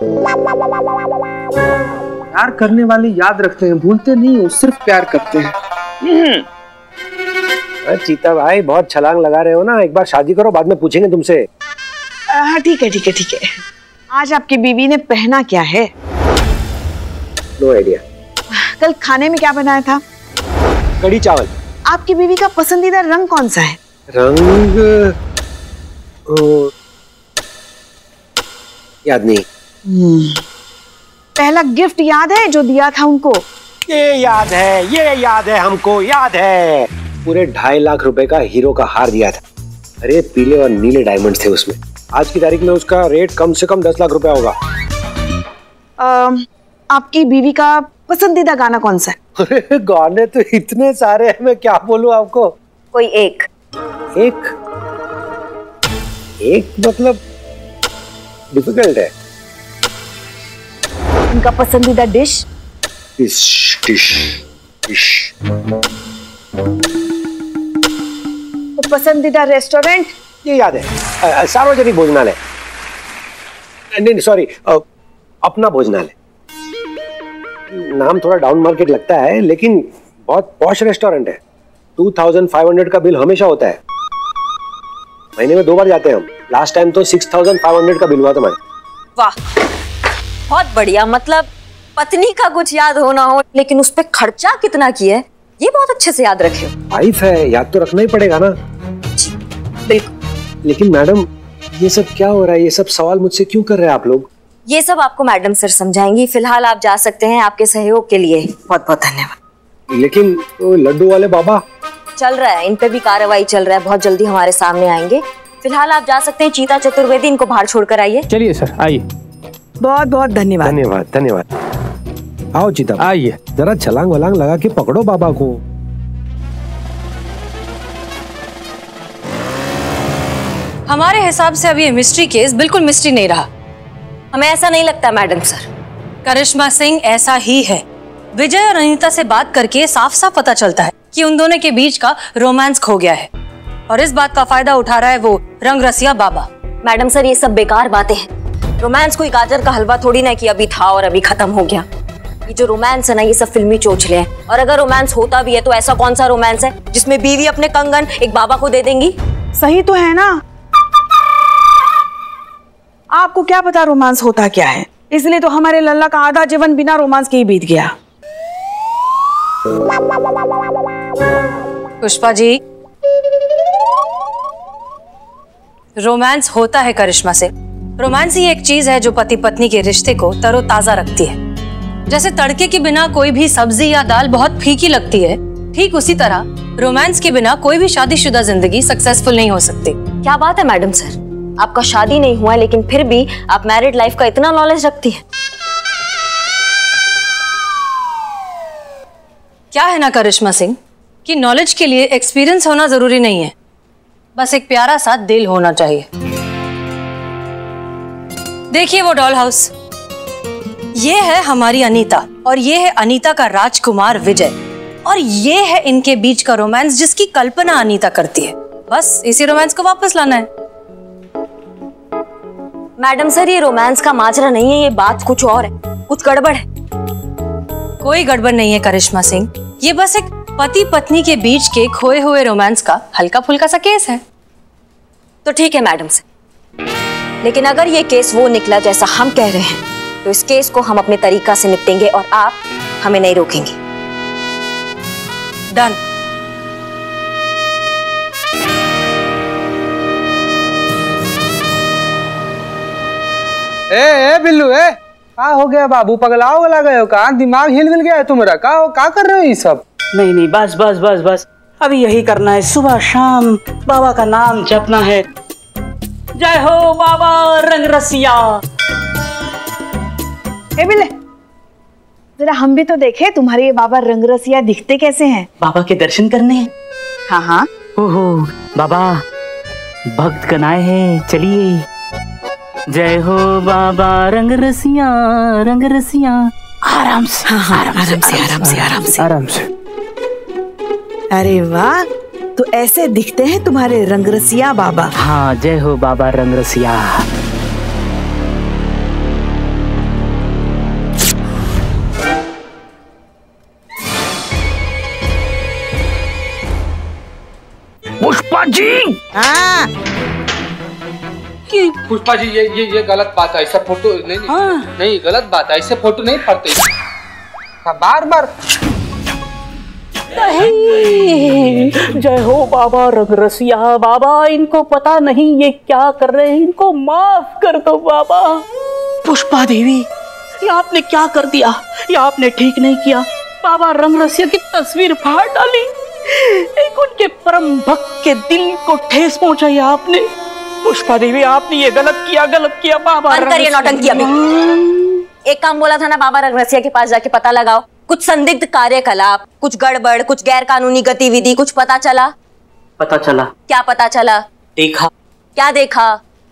प्यार करने वाले याद रखते हैं, भूलते नहीं, वो सिर्फ प्यार करते हैं। चीता भाई बहुत छलांग लगा रहे हो ना, एक बार शादी करो बाद में पूछेंगे तुमसे। हाँ ठीक है ठीक है ठीक है। आज आपकी बीवी ने पहना क्या है? No idea. कल खाने में क्या बनाया था? कढ़ी चावल। आपकी बीवी का पसंदीदा रंग कौन सा है? रंग याद नहीं। पहला गिफ्ट याद है जो दिया था उनको? ये याद है हमको याद है। पूरे 2.5 लाख रुपए का हीरो का हार दिया था। अरे पीले और नीले डायमंड थे उसमें। आज की तारीख में उसका रेट कम से कम 10 लाख रुपया होगा। आपकी बीवी का पसंदीदा गाना कौन सा है? अरे गाने तो इतने सारे हैं, मैं क्या बोलूं आपको। कोई एक मतलब डिफिकल्ट है। उनका पसंदीदा डिश? तो पसंदीदा रेस्टोरेंट? ये याद है, सार्वजनिक भोजनालय। नहीं सॉरी, अपना भोजनालय। नाम थोड़ा डाउन मार्केट लगता है लेकिन बहुत पॉश रेस्टोरेंट है। 2500 का बिल हमेशा होता है। महीने में 2 बार जाते हैं हम। लास्ट टाइम तो 6500 का बिल हुआ था हमारे। वाह, बहुत बढ़िया। मतलब पत्नी का कुछ याद होना हो लेकिन उस पे खर्चा कितना किया है ये बहुत अच्छे से याद रखे हो। वाइफ है, याद तो रखना ही पड़ेगा ना। बिल्कुल। लेकिन मैडम ये सब क्या हो रहा है? ये सब सवाल मुझसे क्यों कर रहे हैं आप लोग? ये सब आपको मैडम सर समझाएंगी। फिलहाल आप जा सकते हैं। आपके सहयोग के लिए बहुत बहुत धन्यवाद। लेकिन वो लड्डू वाले बाबा? चल रहा है, इन पे भी कार्रवाई चल रहा है। बहुत जल्दी हमारे सामने आएंगे। फिलहाल आप जा सकते हैं। चीता चतुर्वेदी, इनको बाहर छोड़ कर आइए। चलिए सर, आइए। बहुत बहुत धन्यवाद। धन्यवाद। आओ चीता, आइए। जरा छलांग वलांग लगा के पकड़ो बाबा को। हमारे हिसाब से अभी ये मिस्ट्री केस बिल्कुल मिस्ट्री नहीं रहा। हमें ऐसा नहीं लगता मैडम सर। करिश्मा सिंह ऐसा ही है। विजय और अनीता से बात करके साफ साफ पता चलता है कि उन दोनों के बीच का रोमांस खो गया है और इस बात का फायदा उठा रहा है वो रंग रसिया बाबा। मैडम सर ये सब बेकार बातें हैं। रोमांस कोई गाजर का हलवा थोड़ी ना कि अभी था और अभी खत्म हो गया। ये जो रोमांस है ना, ये सब फिल्मी चोचले हैं। और अगर रोमांस होता भी है तो ऐसा कौन सा रोमांस है जिसमें बीवी अपने कंगन एक बाबा को दे देंगी? सही तो है ना। आपको क्या पता रोमांस होता क्या है? इसलिए तो हमारे लल्ला का आधा जीवन बिना रोमांस के ही बीत गया। पुष्पा जी, रोमांस होता है करिश्मा से। रोमांस ही एक चीज है जो पति पत्नी के रिश्ते को तरोताजा रखती है। जैसे तड़के के बिना कोई भी सब्जी या दाल बहुत फीकी लगती है, ठीक उसी तरह रोमांस के बिना कोई भी शादीशुदा जिंदगी सक्सेसफुल नहीं हो सकती। क्या बात है मैडम सर, आपका शादी नहीं हुआ लेकिन फिर भी आप मैरिड लाइफ का इतना नॉलेज रखती है। क्या है ना करिश्मा सिंह कि नॉलेज के लिए एक्सपीरियंस होना जरूरी नहीं है, बस एक प्यारा सा दिल होना चाहिए। देखिए वो डॉल हाउस, ये है हमारी अनीता और ये है अनीता का राजकुमार विजय और ये है इनके बीच का रोमांस जिसकी कल्पना अनीता करती है। बस इसी रोमांस को वापस लाना है। मैडम सर ये रोमांस का माजरा नहीं है, ये बात कुछ और है, कुछ गड़बड़ है। कोई गड़बड़ नहीं है करिश्मा सिंह, ये बस एक पति पत्नी के बीच के खोए हुए रोमांस का हल्का फुल्का सा केस है। तो ठीक है मैडम सर, लेकिन अगर ये केस वो निकला जैसा हम कह रहे हैं तो इस केस को हम अपने तरीका से निपटेंगे और आप हमें नहीं रोकेंगे। डन। ए बिल्लू, का हो गया बाबू? पगलाओ गला गए हो? का दिमाग हिल गया है तुम्हारा? का कर रहे हो ये सब? नहीं बस बस बस बस, अभी यही करना है। सुबह शाम बाबा का नाम जपना है। जय हो बाबा रंग रसिया। ए बिल्ले, जरा हम भी तो देखे तुम्हारे ये बाबा रंग रसिया दिखते कैसे हैं? बाबा के दर्शन करने हैं। हाँ हाँ। ओहो बाबा भक्त कनाए हैं, चलिए। जय हो बाबा रंग रसिया रंग रसिया। आराम से। हाँ हाँ, आराम से। आराम से। अरे वाह, तो ऐसे दिखते हैं तुम्हारे रंग रसिया बाबा। हाँ, जय हो बाबा रंग रसिया। पुष्पा जी। हाँ पुष्पा जी, ये गलत बात है। ऐसा फोटो नहीं। हाँ। नहीं, गलत बात है। ऐसे फोटो नहीं पड़ते। बार बार नहीं। जय हो बाबा रंगरसिया। बाबा इनको पता नहीं ये क्या कर रहे हैं, इनको माफ कर दो बाबा। पुष्पा देवी, ये आपने क्या कर दिया, ये आपने ठीक नहीं किया। बाबा रंगरसिया की तस्वीर फाड़ डाली, एक उनके परम भक्त के दिल को ठेस पहुंचाई आपने। पुष्पा देवी आपने ये गलत किया बाबा। बंद करिए नौटंकी अभी। एक काम बोला था ना बाबा रंगरसिया के पास जाके पता लगाओ, कुछ संदिग्ध कार्यकलाप, कुछ गड़बड़, कुछ गैर कानूनी गतिविधि, कुछ पता चला? पता चला। क्या पता चला? देखा। क्या देखा?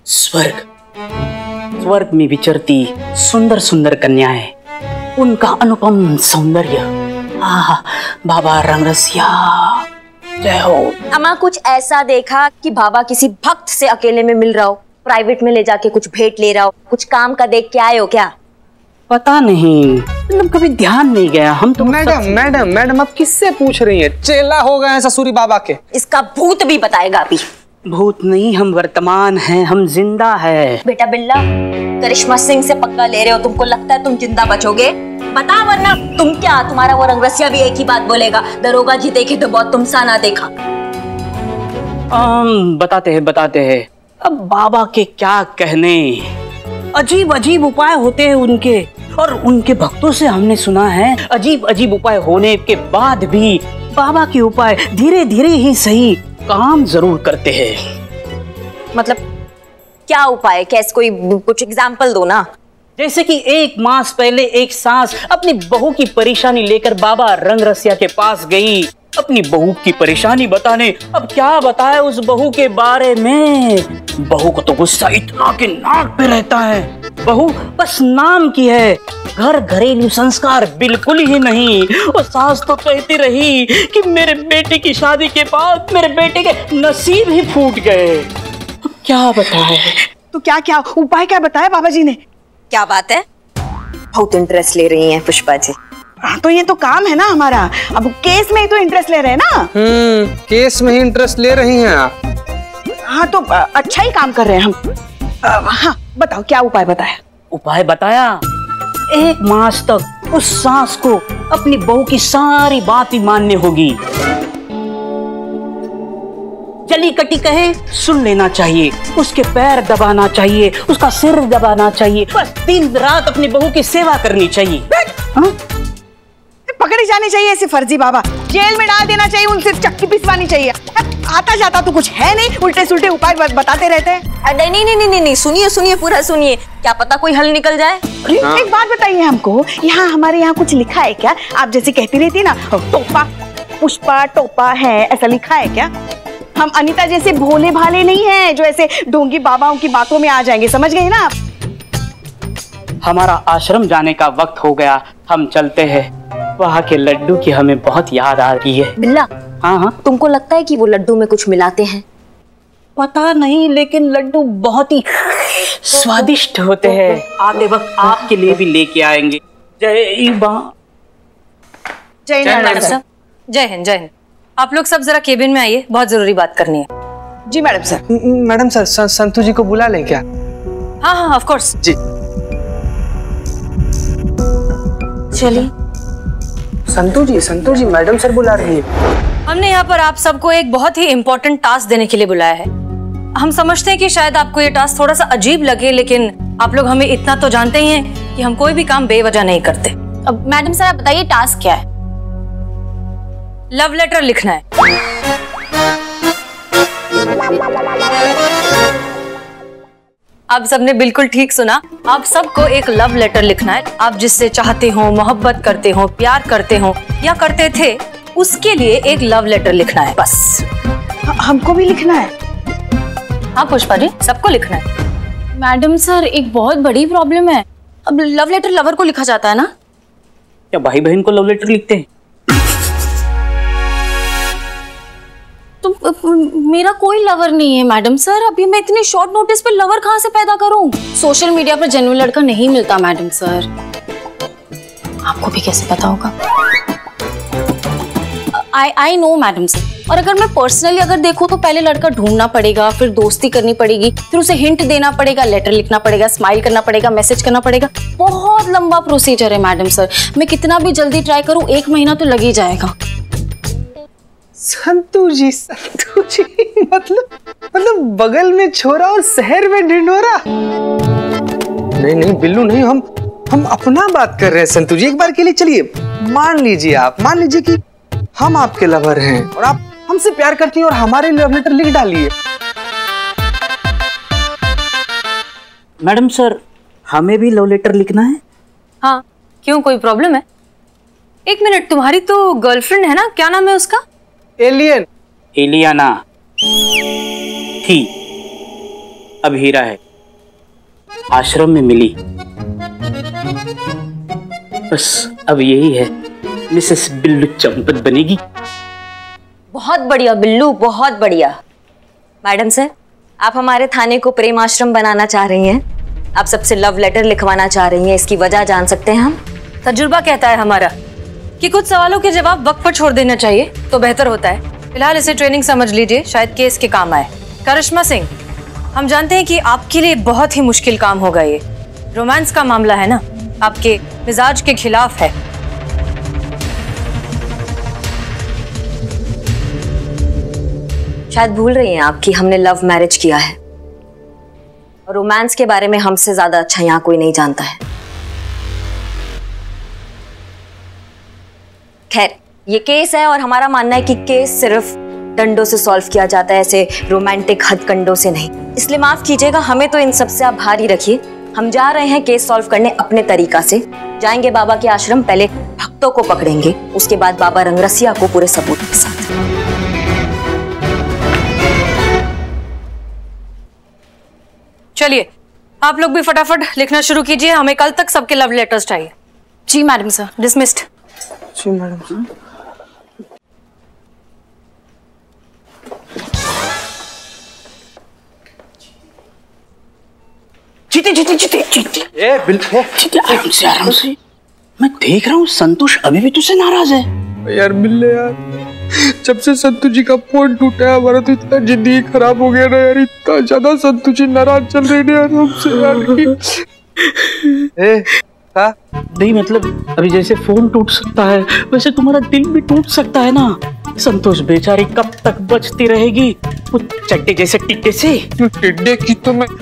स्वर्ग में विचरती सुंदर सुंदर कन्याएं, उनका अनुपम सौंदर्य। बाबा रंगरसिया जय हो। अम्मा कुछ ऐसा देखा कि बाबा किसी भक्त से अकेले में मिल रहा हो, प्राइवेट में ले जाके कुछ भेंट ले रहा हो, कुछ काम का देख के आए हो क्या? पता नहीं, मतलब कभी ध्यान नहीं गया। हम तो मैडम आप किससे पूछ रही हैं? चेला हो गए हैं ससुरी बाबा के। इसका भूत भी बताएगा अभी। भूत नहीं, हम वर्तमान हैं, हम जिंदा है। बेटा बिल्ला, करिश्मा सिंह से पक्का ले रहे हो? तुमको लगता है तुम जिंदा बचोगे? बता, वरना तुम क्या, तुम्हारा वो रंगरसिया भी एक ही बात बोलेगा, दरोगा जी देखे तो बहुत तुम सा ना देखा। बताते हैं। अब बाबा के क्या कहने, अजीब अजीब उपाय होते हैं उनके, और उनके भक्तों से हमने सुना है अजीब अजीब उपाय होने के बाद भी बाबा के उपाय धीरे धीरे ही सही काम जरूर करते हैं। मतलब क्या उपाय? कैसे, कोई कुछ एग्जाम्पल दो ना। जैसे कि 1 मास पहले एक सास अपनी बहू की परेशानी लेकर बाबा रंगरसिया के पास गई, अपनी बहू की परेशानी बताने। अब क्या बताए उस बहू के बारे में? बहू को तो गुस्सा इतना कि नाक पे रहता है। बहू बस नाम की है, घर घरेलू संस्कार बिल्कुल ही नहीं। और सास तो कहती रही कि मेरे बेटे की शादी के बाद मेरे बेटे के नसीब ही फूट गए। क्या बताए? तो क्या उपाय क्या बताया बाबा जी ने? क्या बात है, बहुत इंटरेस्ट ले रही हैं पुष्पा जी। हाँ तो ये तो काम है ना हमारा, अब केस में ही तो इंटरेस्ट ले रहे हैं ना। केस में ही इंटरेस्ट ले रही हैं आप। हाँ तो अच्छा ही काम कर रहे हैं हम। हाँ बताओ क्या उपाय बताया? उपाय बताया, 1 मास तक उस सास को अपनी बहू की सारी बात ही माननी होगी। जली कटी कहे सुन लेना चाहिए, उसके पैर दबाना चाहिए, उसका सिर दबाना चाहिए, बस दिन रात अपनी बहू की सेवा करनी चाहिए। हाँ? पकड़ी जानी चाहिए ऐसे फर्जी बाबा, जेल में डाल देना चाहिए, उनसे चक्की पिसवानी चाहिए। आता जाता तो कुछ है नहीं, उल्टे सुल्टे उपाय बताते रहते हैं। नहीं, सुनिए पूरा सुनिए, क्या पता कोई हल निकल जाए। एक बात बताइए हमको, यहाँ हमारे यहाँ कुछ लिखा है क्या? आप जैसे कहती रहती ना, टोपा पुष्पा टोपा है, ऐसा लिखा है क्या? हम अनीता जैसे भोले भाले नहीं हैं जो ऐसे ढोंगी बाबाओं की बातों में आ जाएंगे, समझ गए ना आप? हमारा आश्रम जाने का वक्त हो गया, हम चलते हैं। वहाँ के लड्डू की हमें बहुत याद आ रही है। बिल्ला, हाँ तुमको लगता है कि वो लड्डू में कुछ मिलाते हैं? पता नहीं, लेकिन लड्डू बहुत ही स्वादिष्ट होते हैं। आते वक्त आपके लिए भी लेके आएंगे। जय मां। जय मैडम साहब। जय हिंद। आप लोग सब जरा केबिन में आइए, बहुत जरूरी बात करनी है। जी madam sir. Madam sir, Santosh ji को बुला लें क्या? हाँ ऑफ कोर्स। जी चलिए। संतोष जी मैडम सर बुला रही है। हमने यहाँ पर आप सबको एक बहुत ही इम्पोर्टेंट टास्क देने के लिए बुलाया है। हम समझते हैं कि शायद आपको ये टास्क थोड़ा सा अजीब लगे, लेकिन आप लोग हमें इतना तो जानते ही हैं कि हम कोई भी काम बेवजह नहीं करते। अब मैडम सर आप बताइए टास्क क्या है? लव लेटर लिखना है। आप सबने बिल्कुल ठीक सुना, आप सबको एक लव लेटर लिखना है। आप जिससे चाहते हो, मोहब्बत करते हो, प्यार करते हो या करते थे, उसके लिए एक लव लेटर लिखना है बस। हमको भी लिखना है? हाँ पुष्पा जी, सबको लिखना है। मैडम सर एक बहुत बड़ी प्रॉब्लम है। अब लव लेटर लवर को लिखा जाता है ना? क्या भाई बहन को लव लेटर लिखते हैं? तो मेरा कोई लवर नहीं है मैडम सर। अभी मैं इतने शॉर्ट नोटिस पे लवर कहाँ से पैदा करूं? सोशल मीडिया पर जेन्युइन लड़का नहीं मिलता मैडम सर। आपको भी कैसे पता होगा? I know madam sir. और अगर मैं पर्सनली अगर देखूं तो पहले लड़का ढूंढना पड़ेगा, फिर दोस्ती करनी पड़ेगी, फिर उसे हिंट देना पड़ेगा, लेटर लिखना पड़ेगा, स्माइल करना पड़ेगा, मैसेज करना पड़ेगा। बहुत लंबा प्रोसीजर है मैडम सर। मैं कितना भी जल्दी ट्राई करूं 1 महीना तो लग ही जाएगा। संतू जी मतलब बगल में छोरा और शहर में ढिंढोरा। नहीं नहीं बिल्लू नहीं, हम अपना बात कर रहे हैं संतू जी। एक बार के लिए चलिए मान लीजिए कि हम आपके लवर हैं और आप हमसे प्यार करती हैं और हमारे लव लेटर लिख डालिए। मैडम सर, हमें भी लव लेटर लिखना है। हाँ, क्यों, कोई प्रॉब्लम है? एक मिनट, तुम्हारी तो गर्लफ्रेंड है ना, क्या नाम है उसका? एलियाना थी, अब हीरा है, आश्रम में मिली। बस अब यही है, मिसेस बिल्लू चंपत बनेगी। बहुत बढ़िया बिल्लू, बहुत बढ़िया। मैडम सर, आप हमारे थाने को प्रेम आश्रम बनाना चाह रही हैं, आप सबसे लव लेटर लिखवाना चाह रही हैं, इसकी वजह जान सकते हैं हम? तजुर्बा कहता है हमारा कि कुछ सवालों के जवाब वक्त पर छोड़ देना चाहिए तो बेहतर होता है। फिलहाल इसे ट्रेनिंग समझ लीजिए, शायद केस के काम आए। करिश्मा सिंह, हम जानते हैं कि आपके लिए बहुत ही मुश्किल काम होगा ये। रोमांस का मामला है ना, आपके मिजाज के खिलाफ है। शायद भूल रही हैं आप कि हमने लव मैरिज किया है और रोमांस के बारे में हमसे ज्यादा अच्छा यहाँ कोई नहीं जानता है। खैर, ये केस है और हमारा मानना है कि केस सिर्फ डंडों से सॉल्व किया जाता है, ऐसे रोमांटिक हथकंडों से नहीं। इसलिए माफ कीजिएगा, हमें तो इन सबसे आप भारी रखिए। हम जा रहे हैं केस सॉल्व करने अपने तरीका से। जाएंगे बाबा के आश्रम, पहले भक्तों को पकड़ेंगे, उसके बाद बाबा रंगरसिया को पूरे सबूत के साथ। चलिए, आप लोग भी फटाफट लिखना शुरू कीजिए, हमें कल तक सबके लव लेटर्स चाहिए। जी मैडम सर। डिसमिस्ड। जी मैडम। जीते आराम से। मैं देख रहा हूँ संतोष अभी भी तुझसे नाराज है। यार बिल्ले यार, जब से संतु जी का फोन टूटा है हमारा तो इतना जिंदगी खराब हो गया ना यार, इतना ज्यादा संतु जी नाराज चल रहे हैं यार हमसे यार। नहीं मतलब अभी जैसे फोन टूट सकता है वैसे तुम्हारा दिल भी टूट सकता है ना। संतोष बेचारी कब तक बचती रहेगी वो चड्डे जैसे टिड्डे से। टिड्डे की तो मैं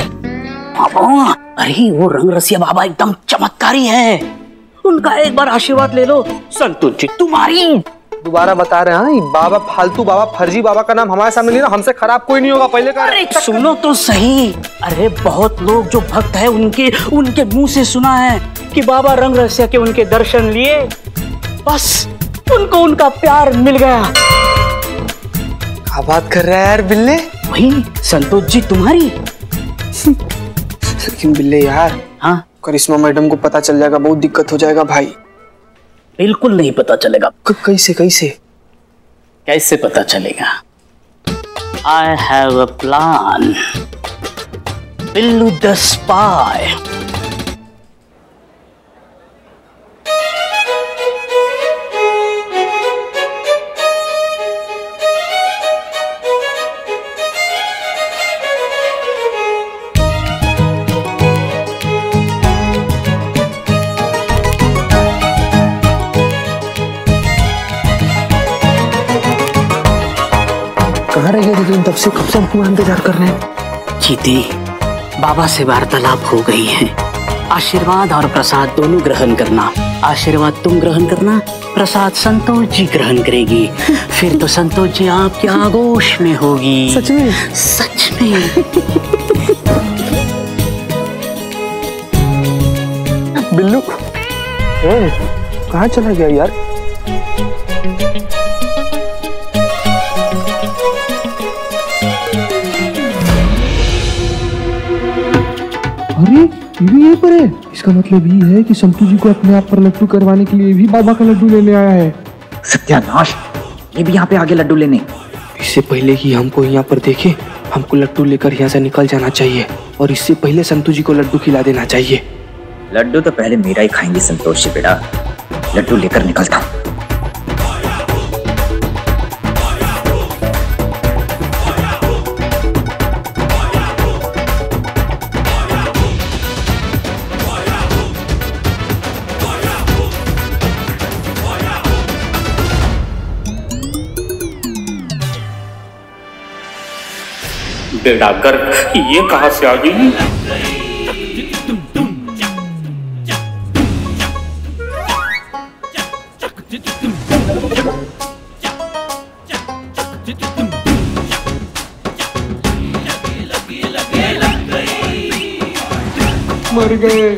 अरे वो रंग रसिया बाबा एकदम चमत्कारी है, उनका एक बार आशीर्वाद ले लो। संतोष जी तुम्हारी दोबारा बता रहे हैं, बाबा फालतू बाबा, फर्जी बाबा का नाम हमारे सामने नहीं ना, हमसे खराब कोई नहीं होगा पहले का। अरे सुनो तो सही, अरे बहुत लोग जो भक्त है उनके मुंह से सुना है कि बाबा रंग रसिया के उनके दर्शन लिए बस उनको उनका प्यार मिल गया। क्या बात कर रहा है यार बिल्ले? वही संतोष जी तुम्हारी। लेकिन बिल्ले यार, हाँ करिश्मा मैडम को पता चल जाएगा, बहुत दिक्कत हो जाएगा भाई। बिल्कुल नहीं पता चलेगा। कैसे पता चलेगा? I have a plan. Billu the spy. कहाँ रह गए लेकिन तब से, कब से हमको इंतजार कर रहे हैं। जीती, बाबा से वार्तालाप हो गई है। आशीर्वाद और प्रसाद दोनों ग्रहण करना। आशीर्वाद तुम ग्रहण करना, प्रसाद संतोष जी ग्रहण करेगी। फिर तो संतोष जी आपके आगोश में होगी। सच में? सच में। बिल्लू कहाँ चला गया यार? अरे ये भी यहीं पर है। इसका मतलब ये है कि संतु जी को अपने आप पर लड्डू करवाने के लिए भी बाबा का लड्डू लेने आया है। सत्यानाश, ये भी यहाँ पे आगे लड्डू लेने। इससे पहले कि हमको यहाँ पर देखे, हमको लड्डू लेकर यहाँ से निकल जाना चाहिए और इससे पहले संतु जी को लड्डू खिला देना चाहिए। लड्डू तो पहले मेरा ही खाएंगे संतोष जी बेटा, लड्डू लेकर निकलता हूँ। बेड़ा गर्क, ये कहाँ से आ गई? मर गए।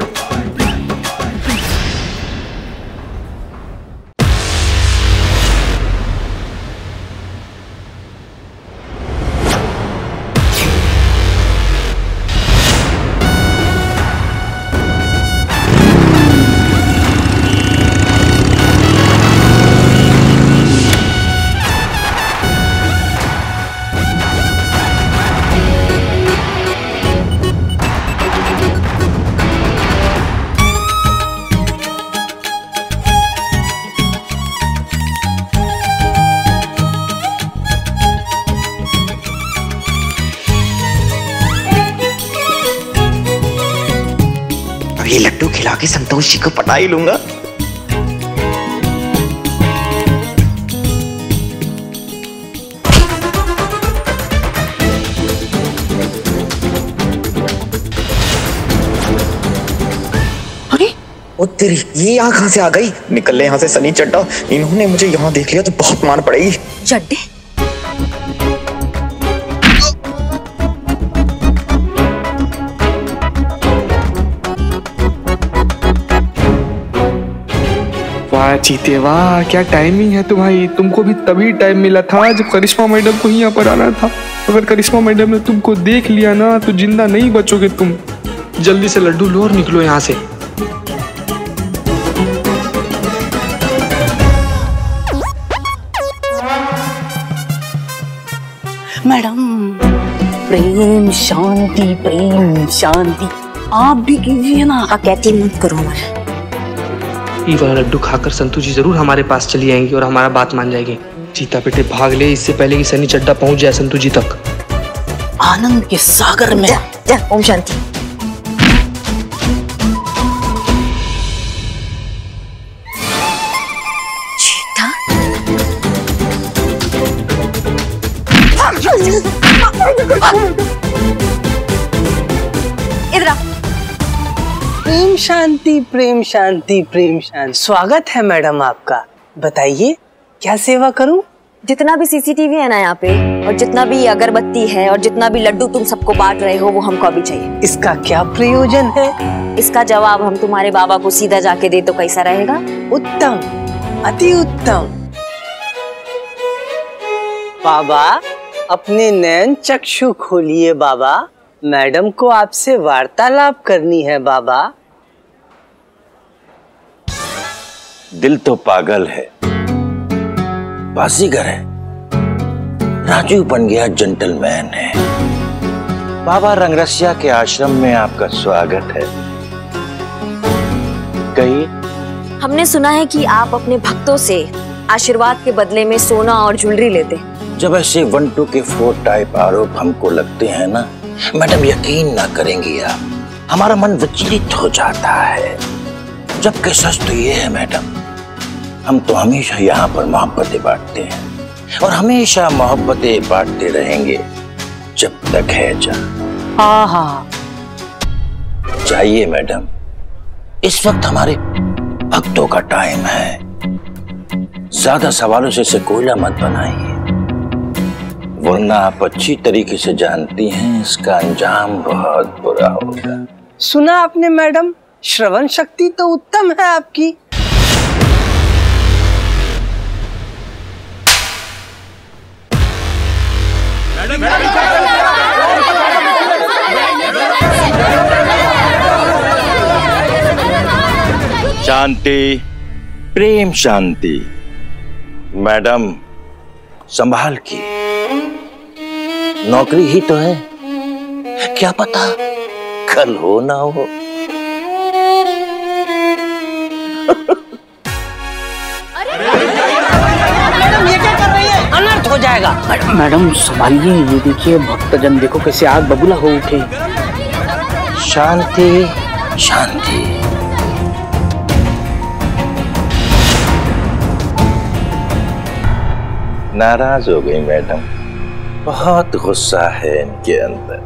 ये लड्डू खिला के संतोष जी को पटा ही लूंगा। अरे ओ तेरी, ये यहाँ कहाँ से आ गई? निकल ले यहाँ से सनी चड्डा, इन्होंने मुझे यहाँ देख लिया तो बहुत मार पड़ेगी। चड्डे? वाह चीते वाह, क्या टाइमिंग है तुम्हारी। तुमको भी तभी टाइम मिला था जब करिश्मा मैडम को यहाँ पर आना था। अगर करिश्मा मैडम ने तुमको देख लिया ना तो जिंदा नहीं बचोगे तुम। जल्दी से लड्डू लो और निकलो यहाँ से। मैडम प्रेम शांति, प्रेम शांति आप भी कीजिए ना। कहती मत करो मैं। ये वाला लड्डू खाकर संतोष जी जरूर हमारे पास चली आएंगी और हमारा बात मान जाएगी। चीता बेटे भाग ले इससे पहले कि सनी चड्डा पहुंच जाए संतोष जी तक। आनंद के सागर में जा, ओम शांति। चीता इधर आ। प्रेम शांति, प्रेम शांति, प्रेम शांति। स्वागत है मैडम आपका। बताइए क्या सेवा करूं? जितना भी सीसीटीवी है ना यहाँ पे, और जितना भी अगरबत्ती है और जितना भी लड्डू तुम सबको बांट रहे हो वो हमको अभी चाहिए। इसका क्या प्रयोजन है? इसका जवाब हम तुम्हारे बाबा को सीधा जाके दे तो कैसा रहेगा? उत्तम, अति उत्तम। बाबा अपने नयन चक्षु खोलिए बाबा, मैडम को आपसे वार्तालाप करनी है बाबा। दिल तो पागल है, बाजीगर है, राजू बन गया जेंटलमैन है। बाबा रंगरसिया के आश्रम में आपका स्वागत है। कहिए। हमने सुना है कि आप अपने भक्तों से आशीर्वाद के बदले में सोना और ज्वेलरी लेते। जब ऐसे 1 2 के 4 टाइप आरोप हमको लगते हैं ना मैडम, यकीन ना करेंगी आप, हमारा मन विचलित हो जाता है। जबकि सच तो ये है मैडम, हम तो हमेशा यहाँ पर मोहब्बतें बांटते हैं और हमेशा मोहब्बतें बांटते रहेंगे जब तक है जान। हाँ चाहिए मैडम, इस वक्त हमारे भक्तों का टाइम है। ज्यादा सवालों से इसे कोयला मत बनाइए, वरना आप अच्छी तरीके से जानती हैं इसका अंजाम बहुत बुरा होगा। सुना आपने मैडम, श्रवण शक्ति तो उत्तम है आपकी। शांति, प्रेम शांति। मैडम संभाल की, नौकरी ही तो है, क्या पता कल हो ना हो। मैडम ये क्या कर रही है? अनर्थ हो जाएगा। मैडम संभालिए, ये देखिए भक्तजन देखो कैसे आग बबूला हो उठे। शांति शांति। नाराज हो गई मैडम, बहुत गुस्सा है इनके अंदर।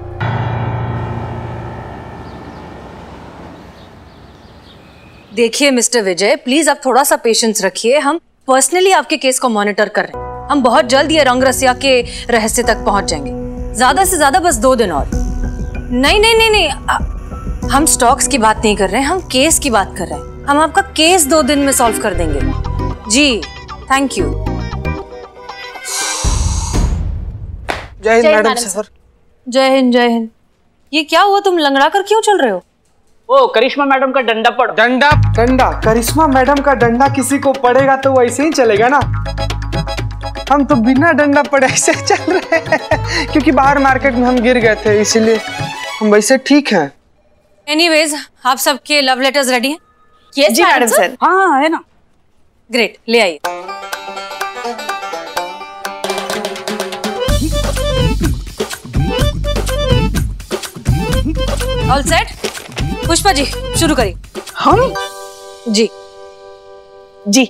देखिए मिस्टर विजय, प्लीज आप थोड़ा सा पेशेंस रखिए। हम पर्सनली आपके केस को मॉनिटर कर रहे हैं। हम बहुत जल्द ये रंग रसिया के रहस्य तक पहुंच जाएंगे। ज्यादा से ज्यादा बस 2 दिन और। नहीं नहीं नहीं नहीं, हम स्टॉक्स की बात नहीं कर रहे हैं, हम केस की बात कर रहे हैं। हम आपका केस 2 दिन में सॉल्व कर देंगे। जी thank you. Jai Hind madam sir. Jai Hind जय हिंद। ये क्या हुआ, तुम लंगड़ा कर क्यों चल रहे हो? ओ करिश्मा मैडम का डंडा पड़। डंडा डंडा करिश्मा मैडम का डंडा किसी को पड़ेगा तो वैसे ही चलेगा ना। हम तो बिना डंडा पड़े ऐसे चल रहे हैं क्योंकि बाहर मार्केट में हम गिर गए थे, इसीलिए हम वैसे ठीक हैं। एनीवेज, आप सबके लव लेटर्स रेडी हैं? यस जी मैडम सर। हाँ है ना। ग्रेट, ले आइए। All set? पुष्पा जी शुरू करिए। हम? जी जी।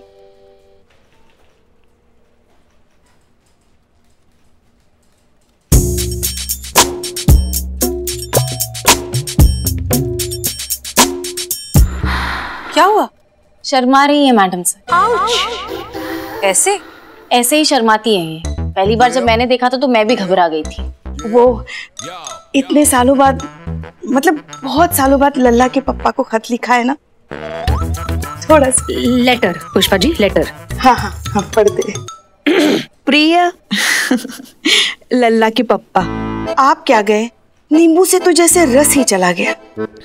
क्या हुआ? शर्मा रही है मैडम सर। ऐसे ऐसे ही शर्माती है ये। पहली बार जब मैंने देखा था तो मैं भी घबरा गई थी। वो इतने सालों बाद, मतलब बहुत सालों बाद लल्ला के पप्पा को खत लिखा है ना, थोड़ा सा। Letter Pushpa ji, letter. हाँ हाँ हाँ, पढ़ दे। प्रिय लल्ला के पप्पा, आप क्या गए, नींबू से तो जैसे रस ही चला गया।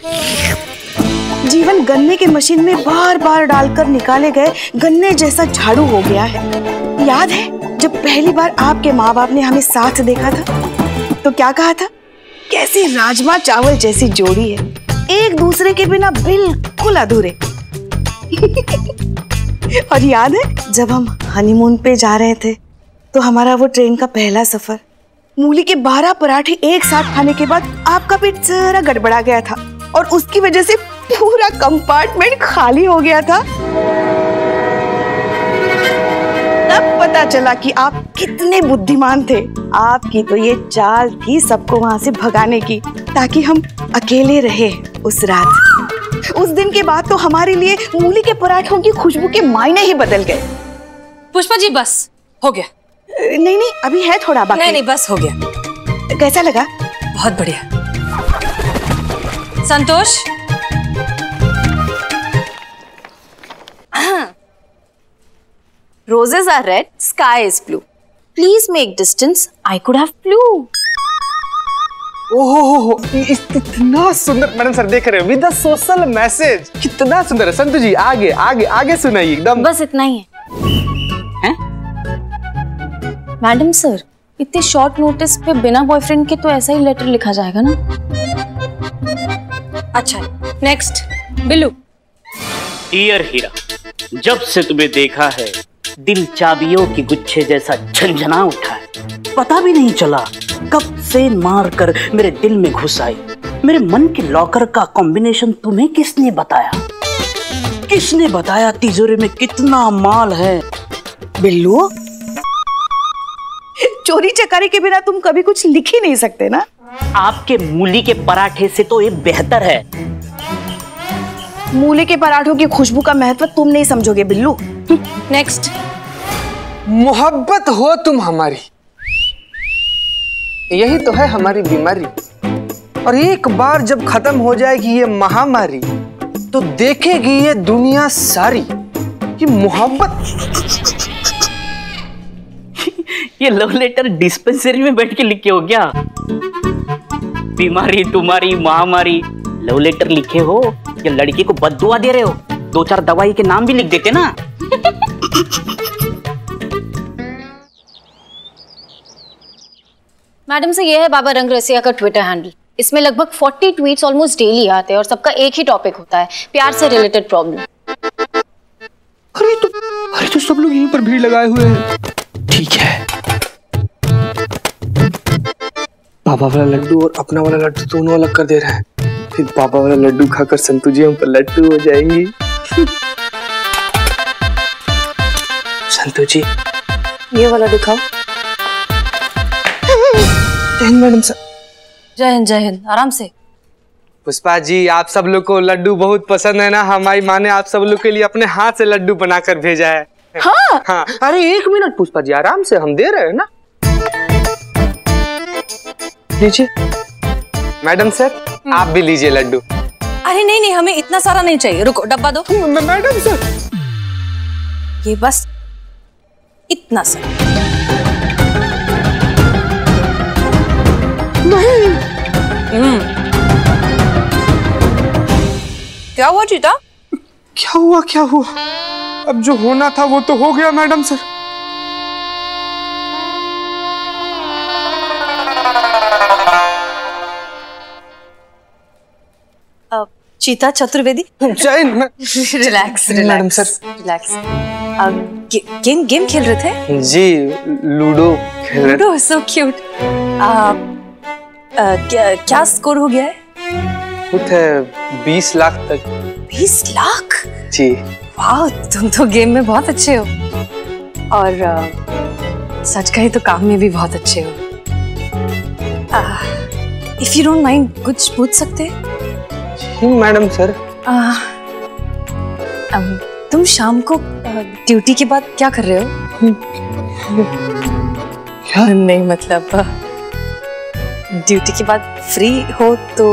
जीवन गन्ने के मशीन में बार बार डालकर निकाले गए गन्ने जैसा झाड़ू हो गया है। याद है जब पहली बार आपके माँ बाप ने हमें साथ देखा था तो क्या कहा था? कैसी राजमा चावल जैसी जोड़ी है, एक दूसरे के बिना बिल्कुल अधूरे। और याद है जब हम हनीमून पे जा रहे थे तो हमारा वो ट्रेन का पहला सफर, मूली के 12 पराठे एक साथ खाने के बाद आपका पेट जरा गड़बड़ा गया था और उसकी वजह से पूरा कंपार्टमेंट खाली हो गया था। तब पता चला कि आप कितने बुद्धिमान थे। आपकी तो ये चाल थी सबको वहां से भगाने की ताकि हम अकेले रहे उस रात। उस दिन के बाद तो हमारे लिए मूली के पराठों की खुशबू के मायने ही बदल गए। पुष्पा जी बस हो गया। नहीं नहीं, अभी है थोड़ा बाकी। नहीं नहीं, बस हो गया। कैसा लगा? बहुत बढ़िया। संतोष, Roses are red, sky is blue. Please make distance. I could have flew. ओहो, इतना सुंदर मैडम सर देख रहे हो विद द सोशल मैसेज, कितना सुंदर है। संतोष जी आगे आगे आगे सुनाइए एकदम। बस इतना ही है। मैडम सर, इतने शॉर्ट नोटिस पे बिना बॉयफ्रेंड के तो ऐसा ही लेटर लिखा जाएगा ना? अच्छा, नेक्स्ट बिल्लू। डियर हीरा, जब से तुम्हें देखा है दिल चाबियों की गुच्छे जैसा झंझना उठा है। पता भी नहीं चला कब से मार कर मेरे दिल में घुस आई। मेरे मन के लॉकर का कॉम्बिनेशन तुम्हें किसने बताया? किसने बताया तिजोरी में कितना माल है? बिल्लू, चोरी चकारी के बिना तुम कभी कुछ लिख ही नहीं सकते ना। आपके मूली के पराठे से तो ये बेहतर है। मूली के पराठों की खुशबू का महत्व तुम नहीं समझोगे बिल्लू। नेक्स्ट। मोहब्बत हो तुम हमारी, यही तो है हमारी बीमारी। और एक बार जब खत्म हो जाएगी ये महामारी तो देखेगी ये दुनिया सारी कि मोहब्बत। ये लव लेटर डिस्पेंसरी में बैठ के लिखे हो क्या? बीमारी तुम्हारी महामारी, लव लेटर लिखे हो या लड़की को बद्दुआ दे रहे हो? 2-4 दवाई के नाम भी लिख देते ना। मैडम से ये है बाबा रंग रसिया का ट्विटर हैंडल। इसमें लगभग 40 ट्वीट्स ऑलमोस्ट डेली आते हैं और सबका एक ही टॉपिक होता है, प्यार से रिलेटेड प्रॉब्लम। अरे तो सब लोग यहीं पर भीड़ लगाए हुए हैं। ठीक है, बाबा वाला लड्डू और अपना वाला लड्डू दोनों अलग कर दे रहे हैं। फिर बाबा वाला लड्डू खाकर संतु जी हम पर लड्डू हो जाएंगी। संतु जी ये वाला दिखाओ। Hind madam sir. जय हिंद। आराम से। पुष्पा जी, आप सब लोग को लड्डू बहुत पसंद है ना, हमारी माँ ने आप सब लोग के लिए अपने हाथ से लड्डू बनाकर भेजा है। हाँ हाँ। अरे 1 मिनट पुष्पा जी, आराम से, हम दे रहे हैं ना। लीजिए मैडम सर, आप भी लीजिए लड्डू। अरे नहीं, हमें इतना सारा नहीं चाहिए, रुको डब्बा दो। मैडम सर, ये बस इतना सा। नहीं। क्या हुआ चीता? क्या हुआ? अब जो होना था वो तो हो गया madam sir. Cheeta Chaturvedi. Relax madam sir, relax. Game खेल रहे थे जी, लूडो खेल रहे थे। Ludo, so cute. क्या स्कोर हो गया है? कुछ है 20 लाख तक। 20 लाख जी। वाह, तुम तो गेम में बहुत अच्छे हो और सच कहे तो काम में भी बहुत अच्छे हो। इफ यू डोंट माइंड कुछ पूछ सकते? Madam sir. तुम शाम को ड्यूटी के बाद क्या कर रहे हो? क्या? नहीं मतलब ड्यूटी के बाद फ्री हो तो।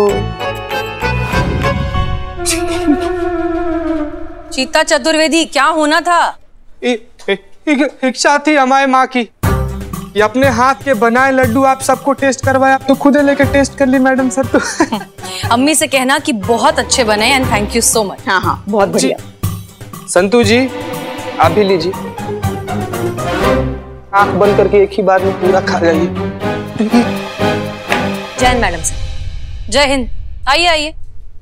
चीता चतुर्वेदी, क्या होना था? इच्छा थी हमारे माँ की, ये अपने हाथ के बनाए लड्डू आप सबको टेस्ट करवाया, आप तो खुद लेके टेस्ट कर ली मैडम सर। तो अम्मी से कहना कि बहुत अच्छे बने and thank you so much. हाँ, बहुत बढ़िया। संतू जी, आप भी लीजिए, आंख बंद करके एक ही बार में पूरा खा जाइए। जय हिंद मैडम सर। जय हिंद। आइए।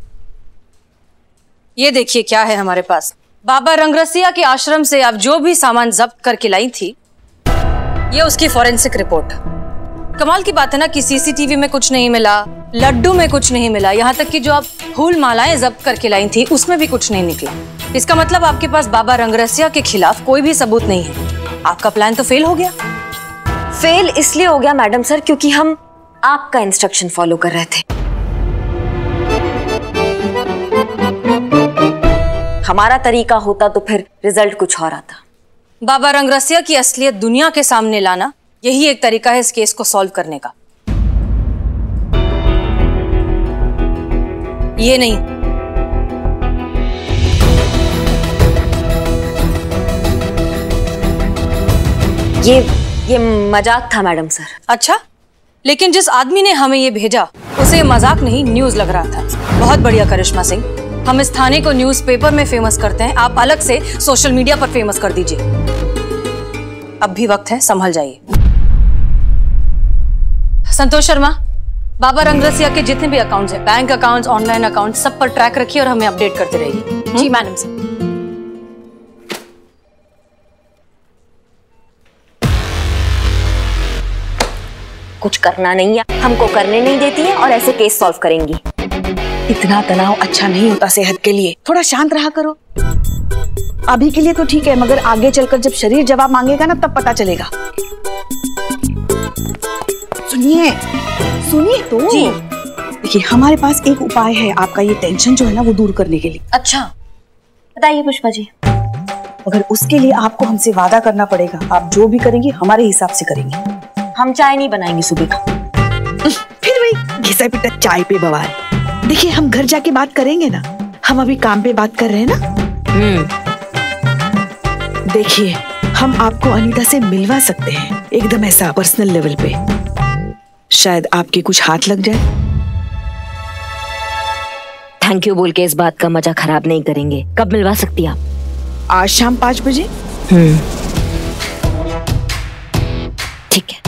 ये देखिए क्या है हमारे पास। बाबा रंगरसिया के आश्रम से आप जो भी सामान जब्त करके लाई थी, ये उसकी फॉरेंसिक रिपोर्ट। कमाल की बात है ना कि सीसीटीवी में कुछ नहीं मिला, लड्डू में कुछ नहीं मिला, यहाँ तक कि जो आप फूल मालाएं जब्त करके लाई थी उसमें भी कुछ नहीं निकला। इसका मतलब आपके पास बाबा रंगरसिया के खिलाफ कोई भी सबूत नहीं है। आपका प्लान तो फेल हो गया। फेल इसलिए हो गया मैडम सर क्योंकि हम आपका इंस्ट्रक्शन फॉलो कर रहे थे। हमारा तरीका होता तो फिर रिजल्ट कुछ और आता। बाबा रंगरसिया की असलियत दुनिया के सामने लाना, यही एक तरीका है इस केस को सॉल्व करने का। ये नहीं। ये मजाक था मैडम सर। अच्छा, लेकिन जिस आदमी ने हमें ये भेजा उसे ये मजाक नहीं न्यूज लग रहा था। बहुत बढ़िया करिश्मा सिंह, हम इस थाने को न्यूज़पेपर में फेमस करते हैं, आप अलग से सोशल मीडिया पर फेमस कर दीजिए। अब भी वक्त है, संभल जाइए। संतोष शर्मा, बाबा रंगरसिया के जितने भी अकाउंट्स हैं, बैंक अकाउंट्स, ऑनलाइन अकाउंट्स, सब पर ट्रैक रखिए और हमें अपडेट करते रहिए। जी मैडम सर। कुछ करना नहीं है, हमको करने नहीं देती है और ऐसे केस सॉल्व करेंगी। इतना तनाव अच्छा नहीं होता सेहत के लिए, थोड़ा शांत रहा करो। अभी के लिए तो ठीक है, मगर आगे चलकर जब शरीर जवाब मांगेगा ना तब पता चलेगा। सुनिए तो जी। देखिए, हमारे पास एक उपाय है आपका ये टेंशन जो है ना वो दूर करने के लिए। अच्छा, बताइए पुष्पा जी। मगर उसके लिए आपको हमसे वादा करना पड़ेगा, आप जो भी करेंगे हमारे हिसाब से करेंगे। हम चाय नहीं बनाएंगे सुबह का। फिर वही घिसा पिटा चाय पे बवाल। देखिए, हम घर जाके बात करेंगे ना, हम अभी काम पे बात कर रहे हैं ना। देखिए, हम आपको अनीता से मिलवा सकते हैं, एकदम ऐसा पर्सनल लेवल पे। शायद आपके कुछ हाथ लग जाए। थैंक यू बोल के इस बात का मजा खराब नहीं करेंगे। कब मिलवा सकती आप? आज शाम 5 बजे। ठीक है।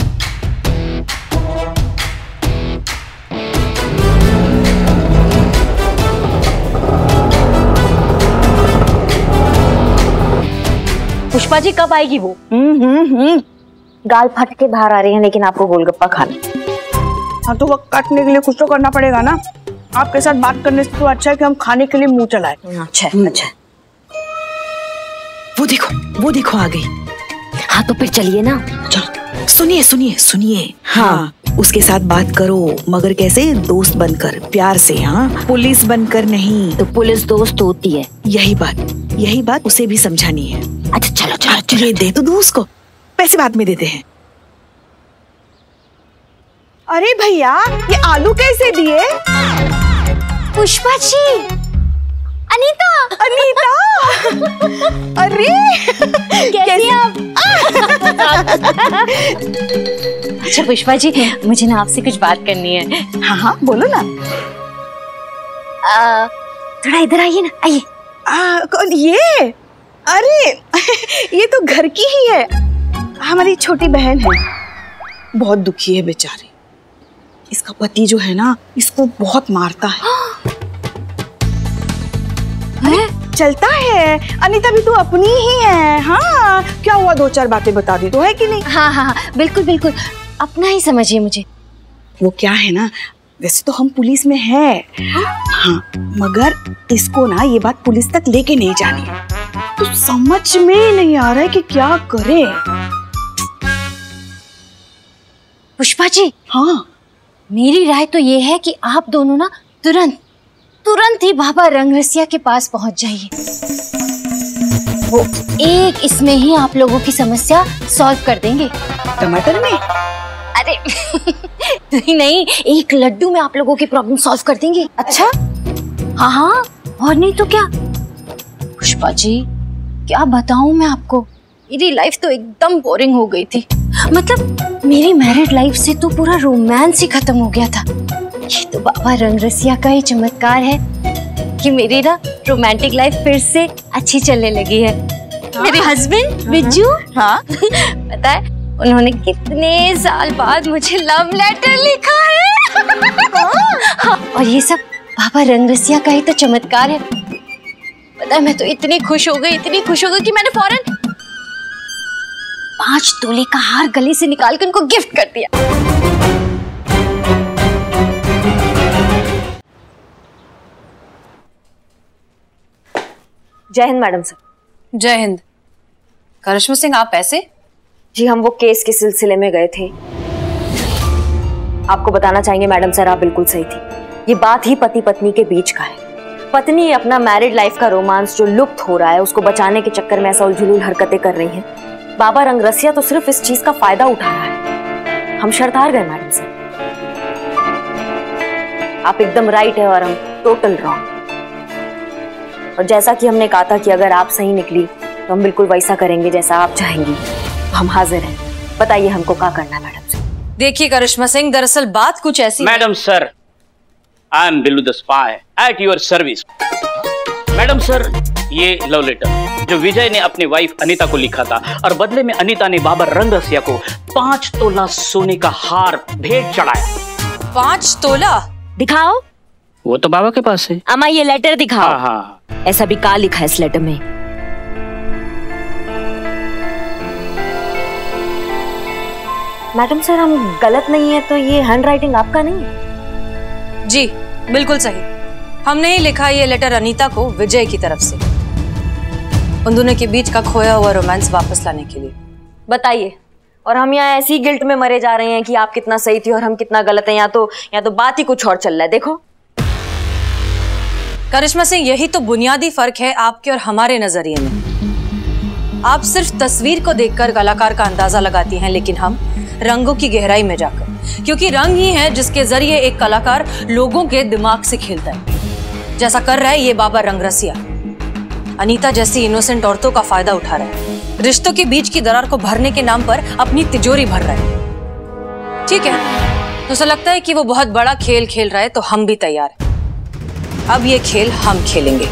पुष्पा जी कब आएगी वो? गाल फट के बाहर आ रही है, लेकिन आपको गोलगप्पा खाना। हाँ तो वक्त काटने के लिए कुछ तो करना पड़ेगा ना। आपके साथ बात करने से तो अच्छा है कि हम खाने के लिए मुंह चलाएं। अच्छा अच्छा। वो देखो आ गई। हाँ तो फिर चलिए ना। चलो, सुनिए। हाँ, उसके साथ बात करो, मगर कैसे? दोस्त बनकर, प्यार से। हाँ, पुलिस बनकर नहीं। तो पुलिस दोस्त होती है। यही बात उसे भी समझानी है। अच्छा चलो। ये दे तो दो उसको, पैसे बाद में देते हैं। अरे भैया, ये आलू कैसे दिए? पुष्पा जी, अनीता। अरे कैसी आप? अच्छा पुष्पा जी, मुझे ना आपसे कुछ बात करनी है। हाँ बोलो ना। थोड़ा इधर आइए ना, आइए। कौन ये? अरे ये तो घर की ही है, हमारी छोटी बहन है। बहुत दुखी है बेचारी। इसका पति जो है ना, इसको बहुत मारता है। चलता है। अनीता भी तो अपनी ही है। हाँ, क्या हुआ? 2-4 बातें बता दी तो है कि नहीं? हाँ, बिल्कुल अपना ही समझिए मुझे। वो क्या है ना, वैसे तो हम पुलिस में है। हाँ, मगर इसको ना ये बात पुलिस तक लेके नहीं जानी है। तो समझ में ही नहीं आ रहा है कि क्या करे। पुष्पा जी, हाँ, मेरी राय तो ये है कि आप दोनों ना तुरंत ही बाबा रंगरसिया के पास पहुंच जाइए। वो एक इसमें ही आप लोगों की समस्या सॉल्व कर देंगे। टमाटर में? अरे नहीं, एक लड्डू में आप लोगों की प्रॉब्लम सॉल्व कर देंगे। अच्छा? हाँ, और नहीं तो क्या। पुष्पा जी, क्या बताऊं मैं आपको, मेरी लाइफ तो एकदम बोरिंग हो गई थी। मतलब मेरी मैरिड लाइफ से तो पूरा रोमांस ही खत्म हो गया था। ये तो बाबा रंगरसिया का ही चमत्कार है कि मेरी ना रोमांटिक लाइफ फिर से अच्छी चलने लगी है। मेरे हस्बैंड बिज्जू, हाँ पता है उन्होंने कितने साल बाद मुझे लव लेटर लिखा है। हाँ, और ये सब बाबा रंगरसिया का ही तो चमत्कार है। पता है, मैं तो इतनी खुश हो गई कि मैंने फौरन 5 तोले का हार गले से निकाल कर उनको गिफ्ट कर दिया। जय हिंद मैडम सर। जय हिंद। करिश्मा सिंह, आप ऐसे? जी, हम वो केस के सिलसिले में गए थे। आपको बताना चाहेंगे मैडम सर, आप बिल्कुल सही थी। ये बात ही पति पत्नी के बीच का है। पत्नी अपना मैरिड लाइफ का रोमांस जो लुप्त हो रहा है उसको बचाने के चक्कर में ऐसा उलझुल हरकतें कर रही हैं। बाबा रंगरसिया तो सिर्फ इस चीज का फायदा उठा रहा है। हम शर्त हार गए मैडम सर। आप एकदम राइट है और हम टोटल रॉन्ग। और जैसा कि हमने कहा था कि अगर आप सही निकली तो हम बिल्कुल वैसा करेंगे जैसा आप चाहेंगी। तो हम हाजिर हैं, बताइए हमको क्या करना है मैडम सर। देखिए करिश्मा सिंह, दरअसल बात कुछ ऐसी। Madam sir, I am Billu the spy at your service. Madam sir, ये लव लेटर जो विजय ने अपनी वाइफ अनीता को लिखा था और बदले में अनीता ने बाबा रंगरसिया को 5 तोला सोने का हार भेंट चढ़ाया। 5 तोला? दिखाओ। वो तो बाबा के पास है। अम्मा ये लेटर दिखाओ। हाँ। ऐसा भी क्या लिखा है इस लेटर में? मैडम सर, हम गलत नहीं है तो ये हैंड राइटिंग आपका नहीं है? जी बिल्कुल सही। हमने ही लिखा ये लेटर अनीता को विजय की तरफ से, उन दोनों के बीच का खोया हुआ रोमांस वापस लाने के लिए। बताइए। और हम यहाँ ऐसी गिल्ट में मरे जा रहे हैं कि आप कितना सही थी और हम कितना गलत है। यहाँ तो बात ही कुछ और चल रहा है। देखो करिश्मा सिंह, यही तो बुनियादी फर्क है आपके और हमारे नजरिए में। आप सिर्फ तस्वीर को देखकर कलाकार का अंदाजा लगाती हैं, लेकिन हम रंगों की गहराई में जाकर, क्योंकि रंग ही है जिसके जरिए एक कलाकार लोगों के दिमाग से खेलता है, जैसा कर रहा है ये बाबा रंगरसिया। अनीता जैसी इनोसेंट औरतों का फायदा उठा रहा है, रिश्तों के बीच की दरार को भरने के नाम पर अपनी तिजोरी भर रहा है। ठीक है, तो उसे लगता है कि वो बहुत बड़ा खेल खेल रहा है, तो हम भी तैयार हैं। अब ये खेल हम खेलेंगे।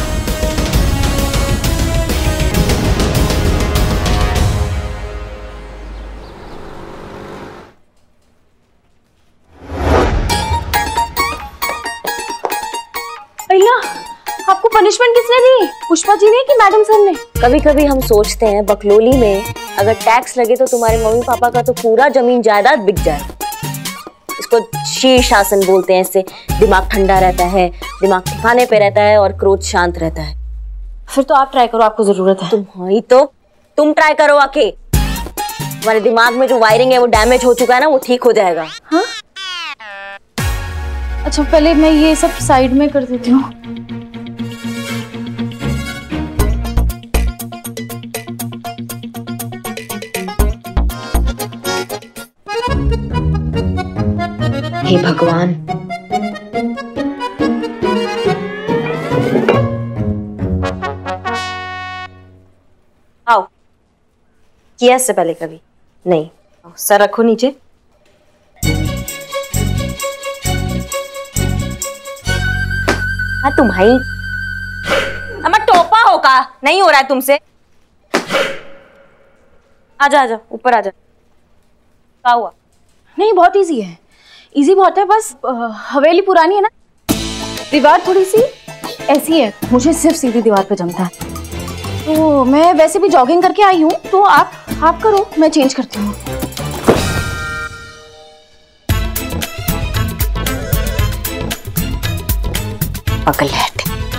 भैया, आपको पनिशमेंट किसने दी? पुष्पा जी ने कि मैडम सर ने? कभी कभी हम सोचते हैं बकलोली में अगर टैक्स लगे तो तुम्हारे मम्मी पापा का तो पूरा जमीन जायदाद बिक जाए। इसको शीर्षासन बोलते हैं। इससे दिमाग ठंडा रहता है, दिमाग ठिकाने पे रहता है और क्रोध शांत रहता है। फिर तो आप ट्राई करो, आपको जरूरत है। तुम ट्राई करो आके। तुम्हारे दिमाग में जो वायरिंग है वो डैमेज हो चुका है ना, वो ठीक हो जाएगा। हाँ? अच्छा पहले मैं ये सब साइड में कर देती हूँ। हे भगवान, आओ। किया इससे पहले कभी नहीं? सर रखो नीचे। हाँ तुम्हारी हमारा टोपा होगा, नहीं हो रहा है तुमसे। आजा आजा ऊपर आजा। क्या हुआ? नहीं बहुत इजी है, इजी बहुत है। बस हवेली पुरानी है ना, दीवार थोड़ी सी ऐसी है, मुझे सिर्फ सीधी दीवार पे जमता है। तो मैं वैसे भी जॉगिंग करके आई हूँ, तो आप करो, मैं चेंज करती हूँ। पगलैट।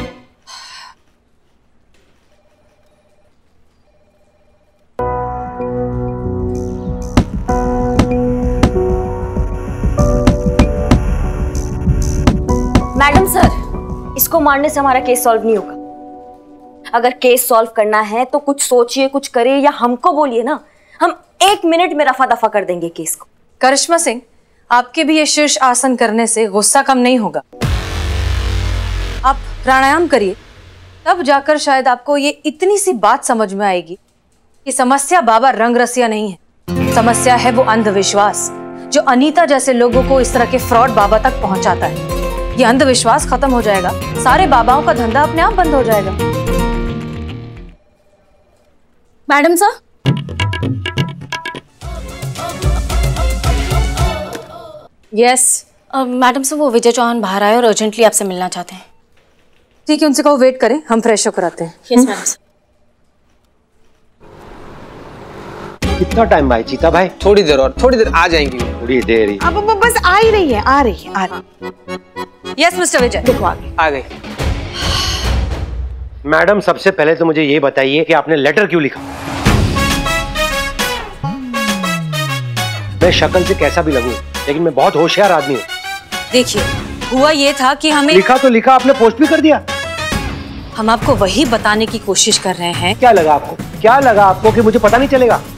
मैडम सर, इसको मारने से हमारा केस सॉल्व नहीं होगा। अगर केस सॉल्व करना है तो कुछ सोचिए, कुछ करिए, या हमको बोलिए ना, हम 1 मिनट में रफा दफा कर देंगे केस को। करिश्मा सिंह, आपके भी ये शीर्ष आसन करने से गुस्सा कम नहीं होगा। आप प्राणायाम करिए, तब जाकर शायद आपको ये इतनी सी बात समझ में आएगी कि समस्या बाबा रंग रसिया नहीं है, समस्या है वो अंधविश्वास जो अनीता जैसे लोगों को इस तरह के फ्रॉड बाबा तक पहुंचाता है। ये अंधविश्वास खत्म हो जाएगा, सारे बाबाओं का धंधा अपने आप बंद हो जाएगा। Madam sir, yes madam sir, वो विजय चौहान बाहर आए और अर्जेंटली आपसे मिलना चाहते हैं। ठीक है, उनसे कहो वेट करें, हम फ्रेश होकर आते हैं। Yes madam sir. कितना टाइम भाई चीता भाई? थोड़ी देर और, थोड़ी देर आ जाएंगी। थोड़ी देर ही? अब बस आ ही रही है, आ रही है। यस मिस्टर विजय, देखो आ गई। मैडम सबसे पहले तो मुझे ये बताइए कि आपने लेटर क्यों लिखा? मैं शक्ल से कैसा भी लगूं, लेकिन मैं बहुत होशियार आदमी हूँ। देखिए, हुआ ये था कि हमें लिखा तो लिखा, आपने पोस्ट भी कर दिया। हम आपको वही बताने की कोशिश कर रहे हैं। क्या लगा आपको कि मुझे पता नहीं चलेगा?